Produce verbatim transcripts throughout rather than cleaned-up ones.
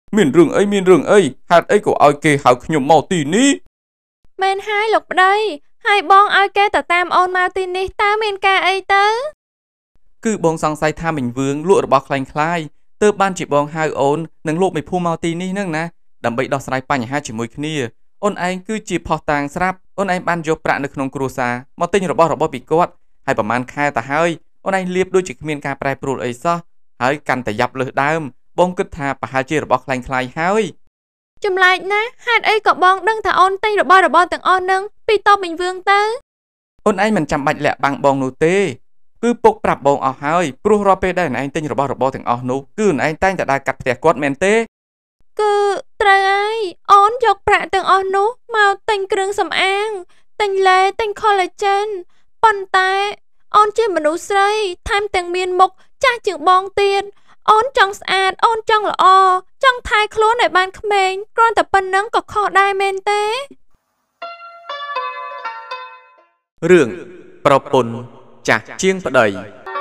មានរឿងអីមានរឿងអីហេតុអីក៏ឲ្យគេហៅខ្ញុំមកទីនេះមែនហើយលោកប្តីហើយបងឲ្យគេទៅតាមអូនមកទីនេះតើមានការអីទៅគឺបងសង្ស័យថាមិញវឿងលក់របស់ខ្លែងខ្លាយទើបបានជាបងហៅអូននិងលោកមេភូមិមកទីនេះនឹងណាដើម្បីដោះស្រាយបញ្ហាជាមួយគ្នាអូនឯងគឺជាផុសតាងស្រាប់អូនឯងបានយកប្រាក់នៅក្នុងគ្រួសារមកទិញរបស់របរពីគាត់ហើយប្រហែលខែទៅហើយអូនឯងលៀបដូចជាគ្មានការប្រែប្រួលអីសោះហើយកាន់តែយ៉ាប់លើសដើមបងគិតថាប្រហែលជារបស់ខ្លែងខ្លាយហើយចម្លែកណាស់ហេតុអីក៏បងដឹងថាអូនទិញរបស់របរទាំងអស់នឹងពីតបមិញវឿងទៅអូនឯងមិនចាំបាច់លាក់បាំងបងនោះទេគឺពុកប្រាប់បងអស់ហើយព្រោះរាល់ពេលដែលអូនឯងទិញរបស់របរទាំងអស់នោះគឺអូនឯងតែងតែដើរកាត់ផ្ទះគាត់មែនទេគឺត្រូវហើយអូនយកប្រាក់ទាំងអស់នោះមកទិញគ្រឿងសម្អាងទិញឡេទិញ collagen ប៉ុន្តែអូនជាមនុស្សស្រីថែមទាំងមានមុខចាស់ជាងបងទៀតអូនចង់ស្អាតអូនចង់ល្អចង់ថែខ្លួនឲ្យបានក្មេងគ្រាន់តែប៉ុណ្្នឹងក៏ខុសដែរមែនទេរឿងប្រពន្ធចាស់ជាងប្តី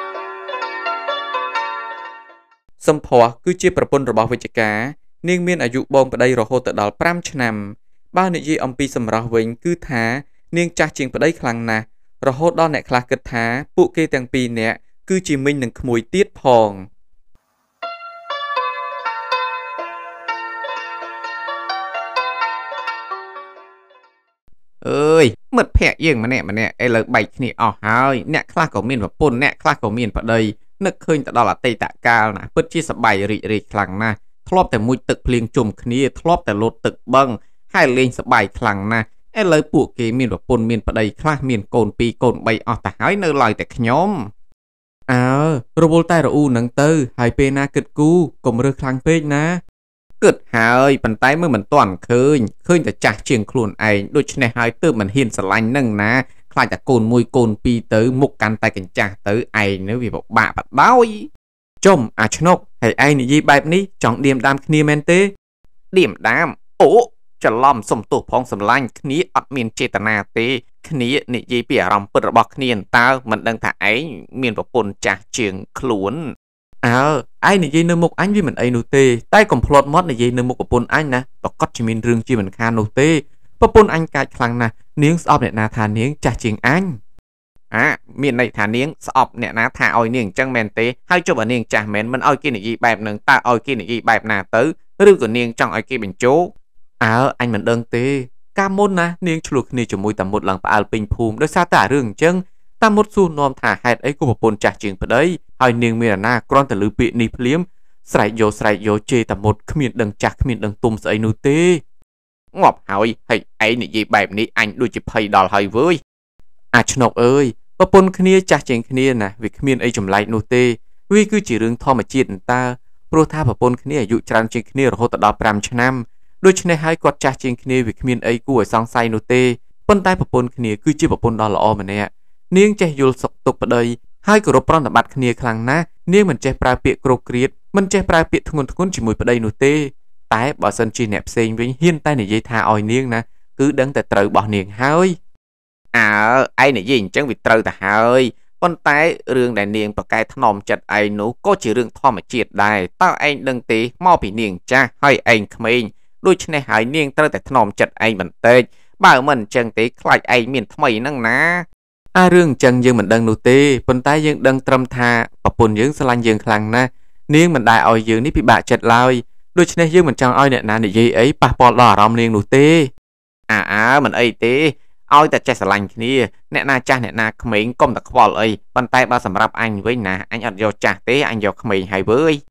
សំភ័សគឺជាប្រពន្ធរបស់វិជ្ជការនាងមានអាយុបងប្តីរហូតដល់ប្រាំឆ្នាំបើនិយាយអំពីសម្រស់វិញគឺថានាងចាស់ជាងប្តីខ្លាំងណាស់រហូតដល់អ្នកខ្លះគិតថាពួកគេទាំងពីរនាក់គឺជាមីងនិងក្មួយទៀតផងអើយមិត្តភក្តិយើងម្នាក់ម្នាក់ឥឡូវបែកគ្នាអស់ហើយអ្នកខ្លះក៏មានប្រពន្ធអ្នកខ្លះក៏មានប្តីនឹកឃើញទៅដល់អតីតកាលណាពិតជាសប្បាយរីករាយខ្លាំងណាស់ធ្លាប់តែមួយទឹកភ្លៀងជុំគ្នាធ្លាប់តែលោតទឹកបឹងហើយលេងសប្បាយខ្លាំងណាស់ឥឡូវពួកគេមានប្រពន្ធមានប្តីខ្លះមានកូនពីរកូនបីអស់ទៅហើយនៅឡើយតែខ្ញុំអើរវល់តែរអ៊ូនឹងទៅហើយពេលណាគិតគូកុំរើសខ្លាំងពេកណាគិតហើយប៉ុន្តែមើលមិនទាន់ឃើញឃើញតែចាស់ជាងខ្លួនឯងដូច្នេះហើយទើបមិនហ៊ានស្រឡាញ់នឹងណាខ្លាចតែកូនមួយកូនពីរទៅមុខកាន់តែកញ្ចាស់ទៅឯងនៅវាពិបាកបដោយចំអាឆ្នុកហើយឯងនិយាយបែបនេះចង់ឌៀមដាមគ្នាមែនទេឌៀមដាមអូច្រឡំសុំទោសផងសម្លាញ់គ្នាអត់មានចេតនាទេគ្នានិយាយពីអារម្មណ៍ពិតរបស់គ្នាតើមិនដឹងថាឯងមានប្រពន្ធចាស់ជាងខ្លួនអើឯងនិយាយនៅមុខអញវាមិនអីនោះទេតែកុំភ្លាត់មាត់និយាយនៅមុខប្រពន្ធអញណាប្រកាសជាមានរឿងជាមិនខាននោះទេប្រពន្ធអញកាចខ្លាំងណាស់នាងស្អប់អ្នកណាថានាងចាស់ជាងអញអាមានន័យថានាងស្អប់អ្នកណាថាឲ្យនាងអញ្ចឹងមែនទេហើយចុះបើនាងចាស់មែនមិនឲ្យគេនិយាយបែបហ្នឹងតើឲ្យគេនិយាយបែបណាទៅឬក៏នាងចង់ឲ្យគេបញ្ចោអើអញមិនដឹងទេកាលមុនណានាងឆ្លោះគ្នាជាមួយតាមុតឡើងផ្អើលពេញភូមិដោយសារតែរឿងអញ្ចឹងតាមុតសួរនាំថាហេតុអីក៏ប្រពន្ធចាស់ជាងប្តីហើយនាងមានអាណាគ្រាន់តែឮពាក្យនេះភ្លាមស្រែកយកស្រែកយកជេរតាមុតគ្មានដឹងចាស់គ្មានដឹងទុំស្អីនោះទេងាប់ហើយហើយឯងនិយាយបែបនេះអញដូចជាភ័យដល់ហើយវើយអាឆ្នុកអើយប្រពន្ធគ្នាចាស់ជាងគ្នាណាវាគ្មានអីចម្លែកនោះទេវាគឺជារឿងធម្មជាតិតើព្រោះថាប្រពន្ធគ្នាអាយុច្រើនជាងគ្នារហូតដល់ប្រាំឆ្នាំដូច្នេះហើយគាត់ចាស់ជាងគ្នាវាគ្មានអីគួរឲ្យសង្ស័យនោះទេប៉ុន្តែប្រពន្ធគ្នាគឺជាប្រពន្ធដ៏ល្អម្នាក់នាងចេះយល់សុខទុក្ខប្តីហើយគោរពប្រណិប័តគ្នាខ្លាំងណាស់នាងមិនចេះប្រើពាក្យគ្រោកគ្រាតមិនចេះប្រើពាក្យធ្ងន់ធ្ងរជាមួយប្តីនោះទេតែបើសិនជាអ្នកផ្សេងវិញហ៊ានតែនិយាយថាឲ្យនាងណាគឺដឹងតែត្រូវរបស់នាងហើយអើឯងនិយាយអញ្ចឹងវាត្រូវទៅហើយប៉ុន្តែរឿងដែលនាងប្រកែកថ្នមចិត្តឯងនោះក៏ជារឿងធម្មជាតិដែរតើឯងដឹងទេមកពីនាងចាស់ហើយឯងក្មេងដូច្នេះហើយនាងត្រូវតែថ្នមចិត្តឯងបន្តិចបើមិនអញ្ចឹងទេខ្លាចឯងមានថ្មីហ្នឹងណាអារឿងអញ្ចឹងយើងមិនដឹងនោះទេប៉ុន្តែយើងដឹងត្រឹមថាប្រពន្ធយើងស្រឡាញ់យើងខ្លាំងណាស់នាងមិនដែលឲ្យយើងនេះពិបាកចិត្តឡើយដូច្នេះយើងមិនចង់ឲ្យអ្នកណានិយាយអីប៉ះពាល់ដល់អារម្មណ៍នាងនោះទេអើអើមិនអីទេឲ្យតែចេះស្រឡាញ់គ្នាអ្នកណាចាស់អ្នកណាក្មេងកុំតែខ្វល់អីប៉ុន្តែបើសម្រាប់អញវិញណាអញអត់យកចាស់ទេអញយកក្មេងហើយវើយ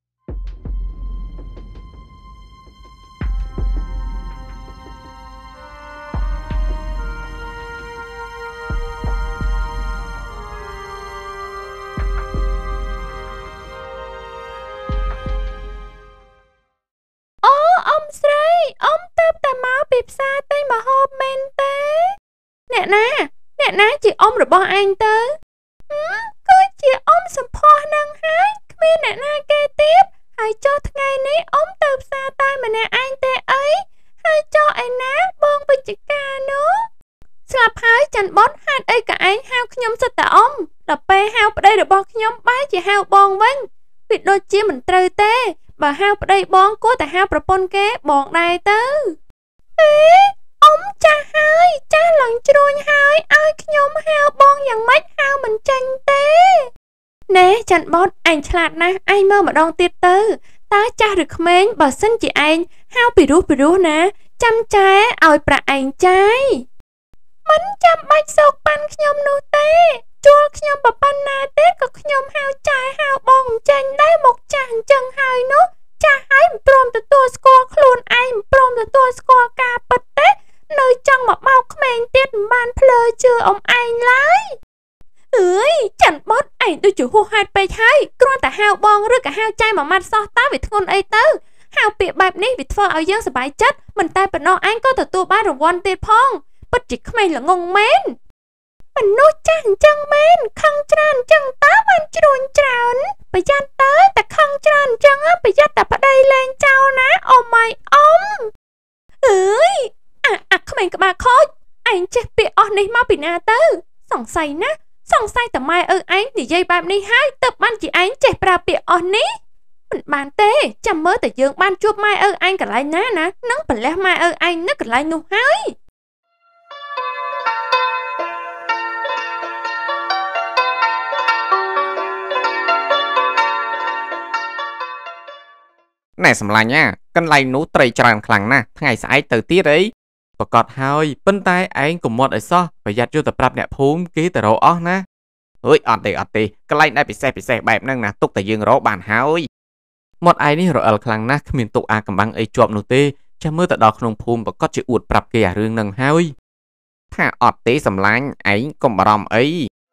ស្រីអ៊ំទៅតែមកពីផ្សារទិញម្ហូបមែនទេអ្នកណាអ្នកណាជាអ៊ំរបស់ឯងទៅគឺជាអ៊ំសម្ផស្សនឹងហើយគ្មានអ្នកណាគេទៀតហើយចុះថ្ងៃនេះអ៊ំទៅផ្សារតែម្នាក់ឯងទេអីហើយចុះឯណាបងវិជ្ជការនោះស្លាប់ហើយច័ន្ទបុតហេតុអីក៏ឯងហៅខ្ញុំសិតតែអ៊ំដល់ពេលហៅប្តីរបស់ខ្ញុំបែរជាហៅបងវិញវាដូចជាមិនត្រូវទេបើហៅប្តីបងគួរតែហៅប្រពន្ធគេបងដែរទៅអេអ៊ំចាស់ហើយចាស់ឡើងជ្រួញហើយឲ្យខ្ញុំហៅបងយ៉ាងម៉េចហៅមិនចាញ់ទេណែច័ន្ទបតឯងឆ្លាតណាស់ឯងមើលម្ដងទៀតទៅតើចាស់ឬក្មេងបើសិនជាឯងហៅពីរោះពីរោះណាចាំចែឲ្យប្រាក់ឯងចាយមិនចាំបាច់សោកប៉ាន់ខ្ញុំនោះទេជួលខ្ញុំប្រប៉ុណ្ណាទេក៏ខ្ញុំហៅចាយហៅបងចាញ់ដែរមកចាស់អញ្ចឹងហើយនោះចាស់ហើយមិនព្រមទទួលស្គាល់ខ្លួនឯងមិនព្រមទទួលស្គាល់ការពិតទេនៅចង់មកបោកក្មេងទៀតមិនបានភ្លើជឿអ៊ំឯងឡើយអើយច័ន្ទបតឯងដូចជាហួសហេតុពេកហើយគ្រាន់តែហៅបងឬក៏ហៅចាយមួយម៉ាត់សោះតើវាធ្ងន់អីទៅហៅពាក្យបែបនេះវាធ្វើឲ្យយើងសប្បាយចិត្តមិនតែប៉ុណ្ណោះឯងក៏ទទួលបានរង្វាន់ទៀតផងពិតជាក្មេងល្ងងមែនមនុស្សចាស់អញ្ចឹងមែនខឹងច្រើនអញ្ចឹងតើបានជ្រួញច្រើនប្រយ័ត្នទៅតែខឹងច្រើនអញ្ចឹងប្រយ័ត្នតែប្តីលែងចោលណាអូម៉ៃអ៊ំអើយអាអាក្មេងក្បាលខូចឯងចេះពាក្យអស់នេះមកពីណាទៅសង្ស័យណាសង្ស័យតែម៉ែឪឯងនិយាយបែបនេះហើយទើបបានជាឯងចេះប្រើពាក្យអស់នេះមិនបានទេចាំមើលតែយើងបានជួបម៉ែឪឯងកន្លែងណាណានឹងប្រលះម៉ែឪឯងនៅកន្លែងនោះហើយណែសម្លាញ់ណាកន្លែងនោះត្រីច្រើនខ្លាំងណាស់ថ្ងៃស្អែកទៅទៀតអីប្រកាសហើយប៉ុន្តែឯងកុំមាត់ឲ្យសោះប្រយ័ត្នយកទៅប្រាប់អ្នកភូមិគេទៅរកអស់ណាអើយអត់ទេអត់ទេកន្លែងដែលពិសេសពិសេសបែបហ្នឹងណាទុកតែយើងរកបានហើយមាត់ឯងនេះរអិលខ្លាំងណាស់គ្មានទុកអាកំបាំងអីជាប់នោះទេចាំមើលទៅដល់ក្នុងភូមិប្រកាសជាអួតប្រាប់គេអារឿងហ្នឹងហើយថាអត់ទេសម្លាញ់ឯងកុំបារម្ភអី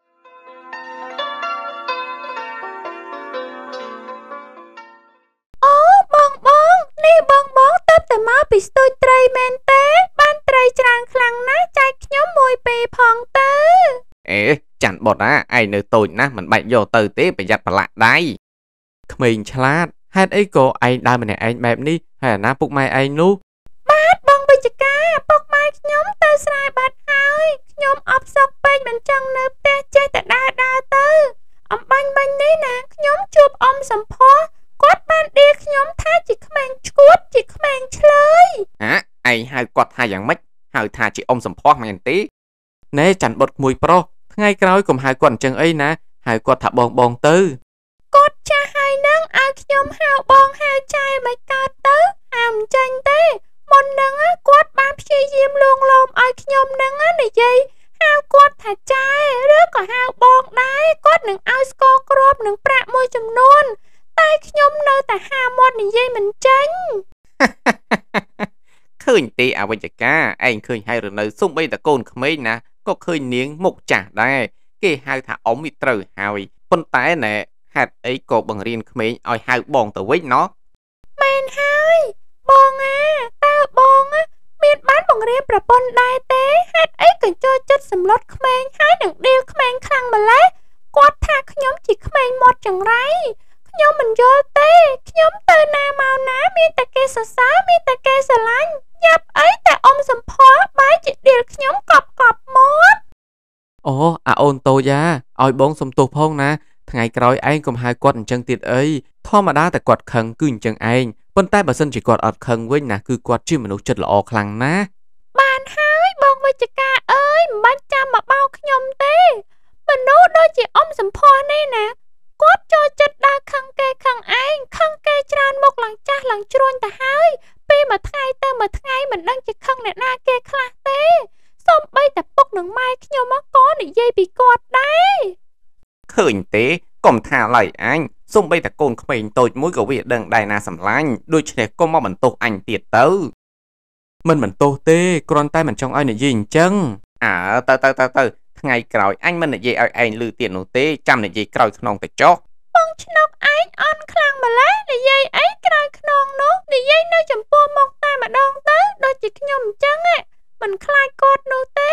នេះបងបងទៅតែមកពីស្ទូចត្រីមែនទេបានត្រីច្រើនខ្លាំងណាស់ចែកខ្ញុំមួយពីរផងទៅអេច័ន្ទបតណាឯងនៅតូចណាស់មិនបាច់យកទៅទេប្រយ័ត្នប្រឡាក់ដៃក្មេងឆ្លាតហេតុអីក៏ឯងដើរម្នាក់ឯងបែបនេះហើយអាណាពុកម៉ែឯងនោះបាទបងវិជ្ជការពុកម៉ែខ្ញុំទៅស្រែបាត់ហើយខ្ញុំអបសក់ពេកមិនចង់នៅផ្ទះចេះតែដើរដើរទៅអំបាញ់បាញ់នេះណាខ្ញុំជួបអ៊ំសំផស្សគាត់បានដៀខ្ញុំថាជាក្មេងឈួតជាក្មេងឆ្លើយហ៎ឯងហៅគាត់ថាយ៉ាងម៉េចហៅថាជាអ៊ំសំផស្សមែនទេណែច័ន្ទបុតក្មួយប្រុសថ្ងៃក្រោយកុំហៅគាត់អញ្ចឹងអីណាហៅគាត់ថាបងបងទៅគាត់ចាស់ហើយនឹងឲ្យខ្ញុំហៅបងហៅចែមិនកើតទៅហៅមិនចាញ់ទេមុននឹងគាត់បានព្យាយាមលួងលោមឲ្យខ្ញុំនឹងនិយាយហៅគាត់ថាចែឬក៏ហៅបងដែរគាត់នឹងឲ្យស្ករគ្រាប់នឹងប្រាក់មួយចំនួនតែខ្ញុំនៅតែហាមាត់និយាយមិនចាញ់ឃើញទេអវិជ្ជការឯងឃើញហើយឬនៅសំបីតកូនក្មេងណាក៏ឃើញនាងមុខចាស់ដែរគេហៅថាអ៊ំវាត្រូវហើយប៉ុន្តែណែហេតុអីក៏បង្រៀនក្មេងឲ្យហៅបងទៅវិញណោះមែនហើយបងអាតើបងមានបានបង្រៀនប្រពន្ធដែរទេហេតុអីក៏ចូលចិត្តសម្លុតក្មេងហើយនឹងដៀលក្មេងខ្លាំងម្ល៉េះគាត់ថាខ្ញុំជាក្មេងមាត់ចង្រៃខ្ញុំមិនយល់ទេខ្ញុំទៅណាមកណាមានតែគេសរសើរមានតែគេស្រឡាញ់យ៉ាប់អីតែអ៊ំសំផស្សបែរជាដៀលខ្ញុំកប់កប់មាត់អូអាអូនតូយ៉ាឲ្យបងសុំទោសផងណាថ្ងៃក្រោយឯងកុំហៅគាត់អញ្ចឹងទៀតអីធម្មតាតែគាត់ខឹងគឺអញ្ចឹងឯងប៉ុន្តែបើសិនជាគាត់អត់ខឹងវិញណាគឺគាត់ជាមនុស្សចិត្តល្អខ្លាំងណាស់បានហើយបងវិជ្ជការអើយមិនបាច់ចាំមកបោកខ្ញុំទេមនុស្សដូចជាអ៊ំសំផស្សនេះណាគាត់ចូលចិត្តដើរខឹងគេខឹងឯងខឹងគេច្រើនមុខឡើងចាស់ឡើងជ្រួញទៅហើយពីមួយថ្ងៃទៅមួយថ្ងៃមិនដឹងជាខឹងអ្នកណាគេខ្លះទេសូម្បីតែពុកនឹងម៉ែខ្ញុំក៏និយាយពីគាត់ដែរឃើញទេកុំថាឡើយអញសូម្បីតែកូនក្មេងតូចមួយក៏វាដឹងដែរណាសម្លាញ់ដូច្នេះកុំមកបន្ទោសអញទៀតទៅមិនបន្ទោសទេគ្រាន់តែមិនចង់ឲ្យនិយាយអញ្ចឹងអើទៅទៅទៅទៅថ្ងៃក្រោយអញមិននិយាយឲ្យឯងឮទៀតនោះទេចាំនិយាយក្រោយខ្នងទៅចុះបងឆ្នុកឯងអន់ខ្លាំងម្ល៉េះនិយាយអីក្រោយខ្នងនោះនិយាយនៅចំពោះមុខតែម្ដងទៅដូចជាខ្ញុំអញ្ចឹងមិនខ្លាចគាត់នោះទេ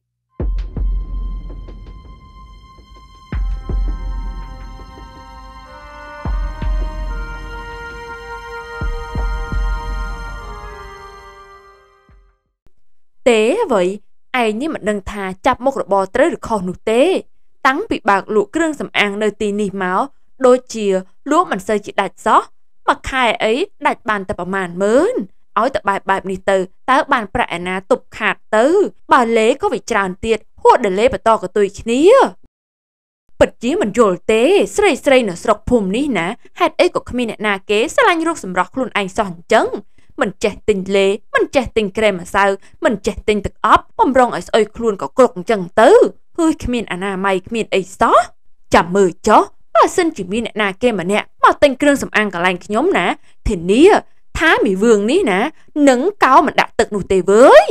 ទេអ្វីឯងនេះមិនដឹងថាចាប់មុខរបរត្រូវឬខុសនោះទេតាំងពីបើកលក់គ្រឿងសម្អាងនៅទីនេះមកដូចជាលក់មិនសូវជាដាច់សោះមកខែអីដាច់បានតែប្រមាណម៉ឺនឲ្យតែបែបបែបនេះទៅតើបានប្រាក់ឯណាទប់ខាតទៅបើលេក៏វាច្រើនទៀតហួតដលេបន្តកតុយគ្នាពិតជាមិនយល់ទេស្រីស្រីនៅស្រុកភូមិនេះណាហេតុអីក៏គ្មានអ្នកណាគេស្រឡាញ់រកសម្រស់ខ្លួនឯងសោះអញ្ចឹងមិនចេះទិញលេមិនចេះទិញក្រែមម្សៅមិនចេះទិញទឹកអប់បំរុងឲ្យស្អុយខ្លួនក៏គ្រប់អញ្ចឹងទៅហើយគ្មានអនាម័យគ្មានអីសោះចាំមើលចុះបើសិនជាមានអ្នកណាគេម្នាក់មកទិញគ្រឿងសម្អាងកន្លែងខ្ញុំណាធានាថាមីវឿងនេះណានឹងកោមិនដាក់ទឹកនោះទេវើយ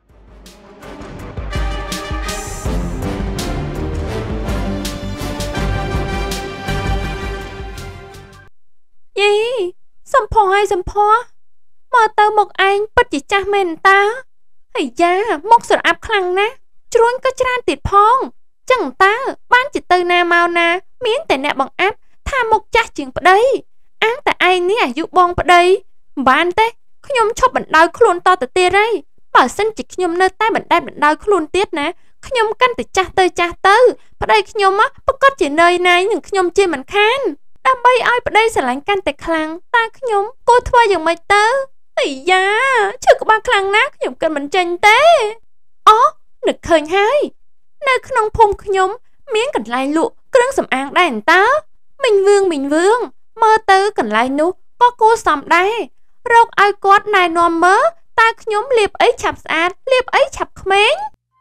យីសំផស្សហើយសំផស្សមកទៅមុខឯងពិតជាចាស់មែនតាហើយយ៉ាមុខស្រអាប់ខ្លាំងណាស់ជ្រួញក៏ច្រើនទៀតផងចឹងតើបានជាទៅណាមកណាមានតែអ្នកបង្អាប់ថាមុខចាស់ជាងប្តីអាងតែឯងនេះអាយុបងប្តីមិនបានទេខ្ញុំឈប់បណ្ដោយខ្លួនតទៅទៀតហើយបើសិនជាខ្ញុំនៅតែបណ្ដែតបណ្ដោយខ្លួនទៀតណាខ្ញុំកាន់តែចាស់ទៅចាស់ទៅប្តីខ្ញុំប្រកាសជានឿយណាយនឹងខ្ញុំជាមិនខានដើម្បីឲ្យប្តីស្រឡាញ់កាន់តែខ្លាំងតើខ្ញុំគួរធ្វើយ៉ាងម៉េចទៅអាយ៉ាឈឺក្បាលខ្លាំងណាស់ខ្ញុំគិតមិនចេញទេអូនឹកឃើញហើយនៅក្នុងភូមិខ្ញុំមានកន្លែងលក់គ្រឿងសម្អាងដែរតើមិញវឿងមិញវឿងមើលទៅកន្លែងនោះក៏គួរសមដែររកឲ្យគាត់ណែនាំមើលតើខ្ញុំលាបអីឆាប់ស្អាតលាបអីឆាប់ក្មេង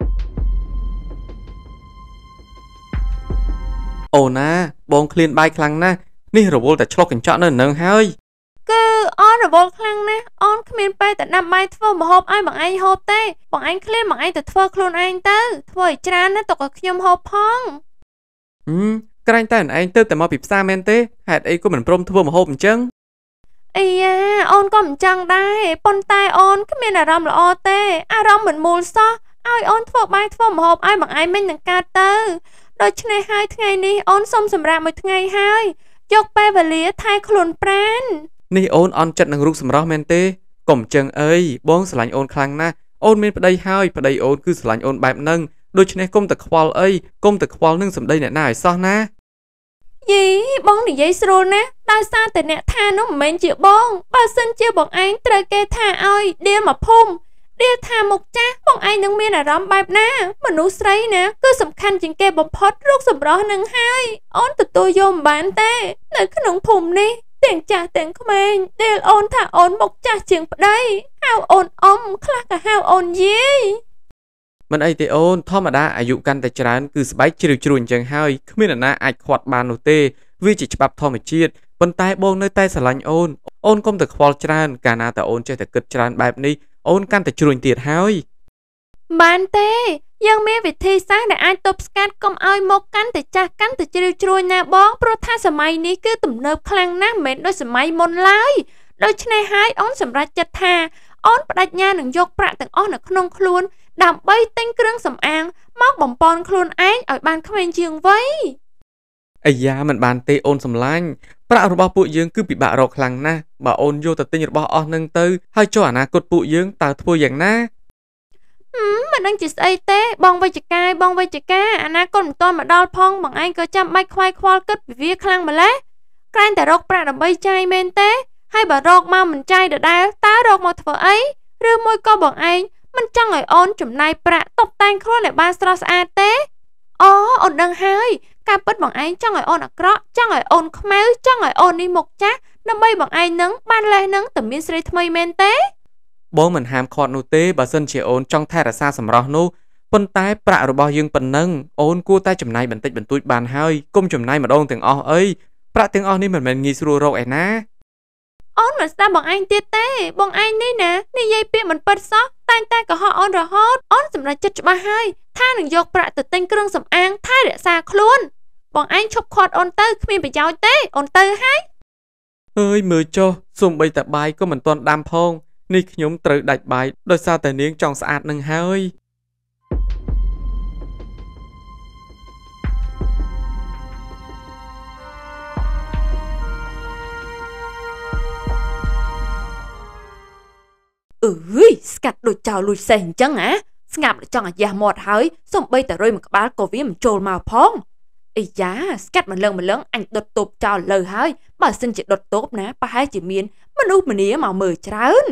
អូណាបងឃ្លានបាយខ្លាំងណាស់នេះរវល់តែឆ្លុះកញ្ចក់នៅនឹងហើយគឺអូនរវល់ខ្លាំងណាស់អូនគ្មានពេលតែដាំបាយធ្វើម្ហូបឲ្យបងឯងហូបទេបងឯងឃ្លានបងឯងទៅធ្វើខ្លួនឯងទៅធ្វើឲ្យច្រើនណាស់ទុកឲ្យខ្ញុំហូបផងហឹមក្រែងតែឯងទៅតែមកពីផ្សារមែនទេហេតុអីក៏មិនព្រមធ្វើម្ហូបអញ្ចឹងអីយ៉ាអូនក៏មិនចង់ដែរប៉ុន្តែអូនគ្មានអារម្មណ៍ល្អទេអារម្មណ៍មិនមូលសោះឲ្យអូនធ្វើបាយធ្វើម្ហូបឲ្យបងឯងមិននឹងកើតទៅដូច្នេះហើយថ្ងៃនេះអូនសុំសម្រាប់មួយថ្ងៃហើយយកពេលវេលាថែខ្លួនប្រាណនេះអូនអន់ចិត្តនឹងរូបសម្រស់មែនទេកុំចឹងអីបងស្រឡាញ់អូនខ្លាំងណាស់អូនមានប្តីហើយប្តីអូនគឺស្រឡាញ់អូនបែបហ្នឹងដូច្នេះកុំតែខ្វល់អីកុំតែខ្វល់នឹងសម្ដីអ្នកណាឲ្យសោះណាយីបងនិយាយស្រួលណាស់ដោយសារតែអ្នកថានោះមិនមែនជាបងបើសិនជាបងឯងត្រូវគេថាឲ្យដៀលមកភូមិដៀលថាមុខចាស់បងឯងនឹងមានអារម្មណ៍បែបណាមនុស្សស្រីណាគឺសំខាន់ជាងគេបំផុតរូបសម្រស់នឹងហើយអូនទទួលយកមិនបានទេនៅក្នុងភូមិនេះទាំងចាស់ទាំងក្មេងដៀលអូនថាអូនមុខចាស់ជាងប្តីហៅអូនអ៊ំខ្លះក៏ហៅអូនយាយមិនអីទេអូនធម្មតាអាយុកាន់តែច្រើនគឺស្បែកជ្រីវជ្រួញអញ្ចឹងហើយគ្មានអ្នកណាអាចខាត់បាននោះទេវាជាច្បាប់ធម្មជាតិប៉ុន្តែបងនៅតែស្រឡាញ់អូនអូនកុំតែខ្វល់ច្រើនកាលណាតែអូនចេះតែគិតច្រើនបែបនេះអូនកាន់តែជ្រួញទៀតហើយបានទេយើងមានវិធីសាស្ត្រដែលអាចទប់ស្កាត់កុំឲ្យមុខកាន់តែចាស់កាន់តែជ្រីវជ្រួញណាបងព្រោះថាសម័យនេះគឺទំនើបខ្លាំងណាស់មិនមែនដូចសម័យមុនឡើយដូច្នេះហើយអូនសម្រេចចិត្តថាអូនបដិញ្ញានឹងយកប្រាក់ទាំងអស់នៅក្នុងខ្លួនដើម្បីទិញគ្រឿងសម្អាងមកបំពន់ខ្លួនឯងឲ្យបានក្មេងជាងវ័យអាយ៉ាមិនបានទេអូនសម្លាញ់ប្រាក់របស់ពួកយើងគឺពិបាករកខ្លាំងណាស់បើអូនយកទៅទិញរបស់អស់នឹងទៅហើយចុះអនាគតពួកយើងតើធ្វើយ៉ាងណាហឹមមិនដឹងជាស្អីទេបងវិជ្ជការបងវិជ្ជការអនាគតមិនទាន់មកដល់ផងបងឯងក៏ចាំបាច់ខ្វាយខ្វល់គិតពីវាខ្លាំងម្ល៉េះក្រែងតែរកប្រាក់ដើម្បីចាយមែនទេហើយបើរកមកមិនចាយដដែលតើរកមកធ្វើអីឬមួយក៏បងឯងមិនចង់ឲ្យអូនចំណាយប្រាក់តុបតែងខ្លួនឲ្យបានស្រស់ស្អាតទេអូអូនដឹងហើយការពិតបងឯងចង់ឲ្យអូនអាក្រក់ចង់ឲ្យអូនខ្មៅចង់ឲ្យអូននេះមុខចាស់ដើម្បីបងឯងនឹងបានលេះនឹងតែមានស្រីថ្មីមែនទេបងមិនហាមឃាត់នោះទេបើសិនជាអូនចង់ថែរក្សាសម្រស់នោះប៉ុន្តែប្រាក់របស់យើងប៉ុណ្ណឹងអូនគួរតែចំណាយបន្តិចបន្តួចបានហើយកុំចំណាយម្ដងទាំងអស់អីប្រាក់ទាំងអស់នេះមិនមែនងាយស្រួលរកឯណាអូនមិនស្ដាប់បងឯងទៀតទេបងឯងនេះណានិយាយពាក្យមិនពិតសោះតែងតែកុហកអូនរហូតអូនសម្រេចចិត្តច្បាស់ហើយថានឹងយកប្រាក់ទៅទិញគ្រឿងសម្អាងថែរក្សាខ្លួនបងឯងឈប់ខាត់អូនទៅគ្មានប្រយោជន៍ទេអូនទៅហើយអើយមើលចុះសូម្បីតែបាយក៏មិនទាន់ដាំផងនេះខ្ញុំត្រូវដាច់បាយដោយសារតែនាងចង់ស្អាតនឹងហើយអើយស្កាត់ដូចចោលលួចសេះអញ្ចឹងហ៎ស្ងាត់ចង់អាយ៉ាមាត់ហើយសំបីតែរុយមួយក្បាលក៏វាមិនចូលមកផងអីយ៉ាស្កាត់ម្លឹងម្លឹងអញដុតតូបចោលលើហើយបើសិនជាដុតតូបណាប្រហែលជាមានមនុស្សម្នាមកមើលច្រើន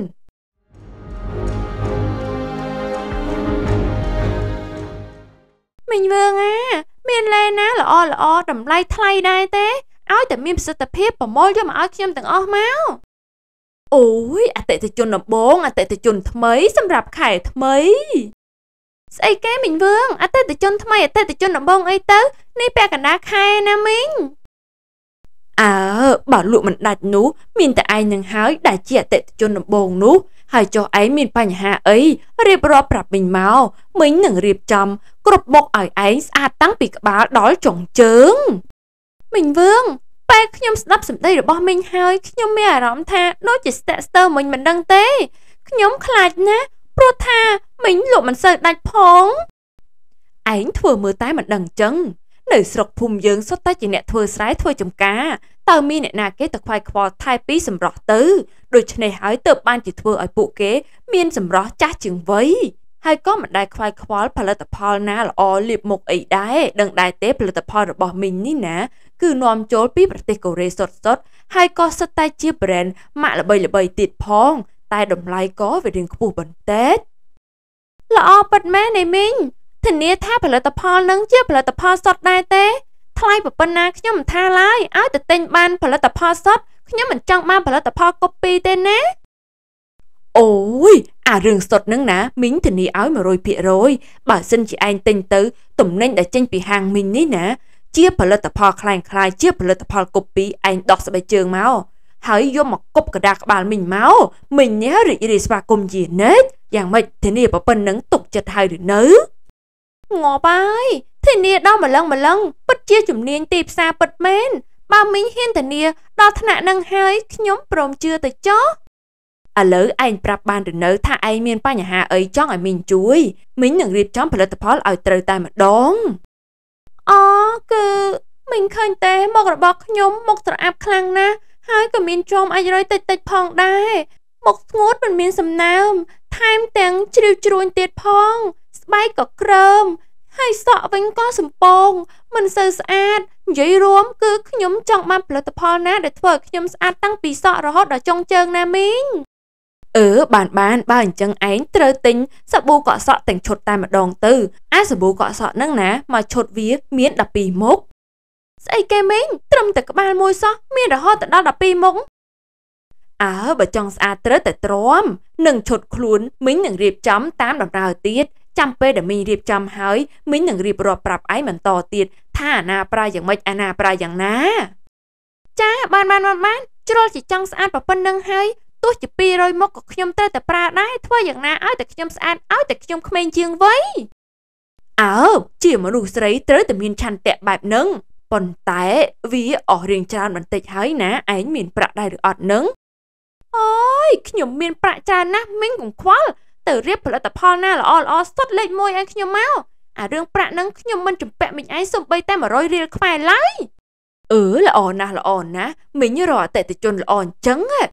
មីងវឿងអាមានលេណាល្អល្អតម្លៃថ្លៃដែរទេឲ្យតែមានប្រសិទ្ធភាពប្រមូលយកមកឲ្យខ្ញុំទាំងអស់មកអូយអតិថិជនដំបងអតិថិជនថ្មីសម្រាប់ខែថ្មីស្អីគេមីងវឿងអតិថិជនថ្មីអតិថិជនដំបងអីទៅនេះពាក់កណ្ដាលខែណាមីងអើបើលក់មិនដាច់នោះមានតែឯងនឹងហើយដែលជាអតិថិជនដំបងនោះហើយចុះឯងមានបញ្ហាអីរៀបរាប់ប្រាប់មីងមកមីងនឹងរៀបចំគ្រប់បុកឲ្យឯងស្អាតតាំងពីក្បាលដល់ចុងជើងមីងវឿងពេលខ្ញុំស្ដាប់សម្ដីរបស់មីងហើយខ្ញុំមានអារម្មណ៍ថាដូចជាស្ទាក់ស្ទើរមិញមិនដឹងទេខ្ញុំខ្លាចណាស់ព្រោះថាមីងលក់មិនសូវដាច់ផងឯងធ្វើមើលតែមិនដឹងចឹងនៅស្រុកភូមិយើងសុទ្ធតែជាអ្នកធ្វើស្រែធ្វើចំការតើមានអ្នកណាគេទៅខ្វាយខ្វល់ថែពីសម្រស់ទៅដូច្នេះហើយទើបបានជាធ្វើឲ្យពួកគេមានសម្រស់ចាស់ជាងវ័យហើយក៏មិនដែលខ្វាយខ្វល់ផលិតផលណាល្អលាបមុខអីដែរដឹងដែរទេផលិតផលរបស់មីងនេះណាគឺនាំចូលពីប្រទេសកូរ៉េសុទ្ធសុទ្ធហើយក៏សុទ្ធតែជា brand ម៉ាកល្បីល្បីទៀតផងតែតម្លៃក៏វារៀងខ្ពស់បន្តិចល្អពិតមែនទេមីងធានាថាផលិតផលនឹងជាផលិតផលសុទ្ធដែរទេថ្លៃប៉ុណ្ណាខ្ញុំមិនថាឡើយឲ្យតែទិញបានផលិតផលសុទ្ធខ្ញុំមិនចង់បានផលិតផលកូពីទេណាអូយអារឿងសុទ្ធនឹងណាមីងធានាឲ្យ một trăm phần trăm បើសិនជាឯងទិញទៅទំនិញដែលចេញពីហាងមីងនេះណាជាផលិតផលคล้ายคล้ายជាផលិតផលកូពីឯងដោះស្បែកជើងមកហើយយកមកគប់កណ្ដាលក្បាលមីងមកមីងនេះរីករាយស្វាគមន៍ជានិច្ចយ៉ាងម៉េចធានាប៉ុណ្្នឹងទុកចិត្តហើយឬនៅងាប់ហើយធានាដល់ម្លឹងម្លឹងពិតជាជំនាញទីផ្សារពិតមែនបើមីងហ៊ានធានាដល់ថ្នាក់នឹងហើយខ្ញុំព្រមជឿទៅចុះឥឡូវឯងប្រាប់បានឬនៅថាឯងមានបញ្ហាអីចង់ឲ្យមីងជួយមីងនឹងរៀបចំផលិតផលឲ្យត្រូវតែម្ដងអូគឺមីងឃើញតែមុខរបស់ខ្ញុំមុខស្រអាប់ខ្លាំងណាស់ហើយក៏មានជាំអាចរយតិចតិចផងដែរមុខស្ងួតមិនមានសំណើមថែមទាំងជ្រីវជ្រួញទៀតផងស្បែកក៏ក្រើមហើយសក់វិញក៏សំពងមិនសូវស្អាតនិយាយរួមគឺខ្ញុំចង់បានផលិតផលណាដែលធ្វើឲ្យខ្ញុំស្អាតតាំងពីសក់រហូតដល់ចុងជើងណាមីងអឺបានបានបើអញ្ចឹងឯងត្រូវទិញសាប៊ូកក់សក់ទាំងឈុតតែម្ដងទៅអាសាប៊ូកក់សក់ហ្នឹងណាមកឈុតវាមានដប់ពីរមុខស្អីគេមីងត្រឹមតែក្បាលមួយសោះមានរហូតដល់ដប់ពីរមុខអើបើចង់ស្អាតត្រូវតែទ្រាំនឹងឈុតខ្លួនមីងនឹងរៀបចំតាមដំណើរទៀតចាំពេលដែលមីងរៀបចំហើយមីងនឹងរៀបរាប់ប្រាប់ឯងបន្តទៀតថាអាណាប្រើយ៉ាងម៉េចអាណាប្រើយ៉ាងណាចាបានបានបានបានជ្រុលជាចង់ស្អាតប៉ុណ្្នឹងហើយទោះជាពីររយមុខក៏ខ្ញុំត្រូវតែប្រើដែរធ្វើយ៉ាងណាឲ្យតែខ្ញុំស្អាតឲ្យតែខ្ញុំក្មេងជាងវ័យអើជាមនុស្សស្រីត្រូវតែមានឆន្ទៈបែបហ្នឹងប៉ុន្តែវាអស់រៀងច្រើនបន្តិចហើយណាឯងមានប្រាក់ដែរឬអត់នឹងអូយខ្ញុំមានប្រាក់ច្រើនណាស់មីងកុំខ្វល់ទៅរៀបផលិតផលណាល្អល្អសុទ្ធលេខមួយឲ្យខ្ញុំមកអារឿងប្រាក់ហ្នឹងខ្ញុំមិនចំពាក់មីងឯងសូម្បីតែmột trămរៀលខ្មែរឡើយអឺល្អណាស់ល្អណាស់មីងរកអតិថិជនល្អអញ្ចឹងហ៎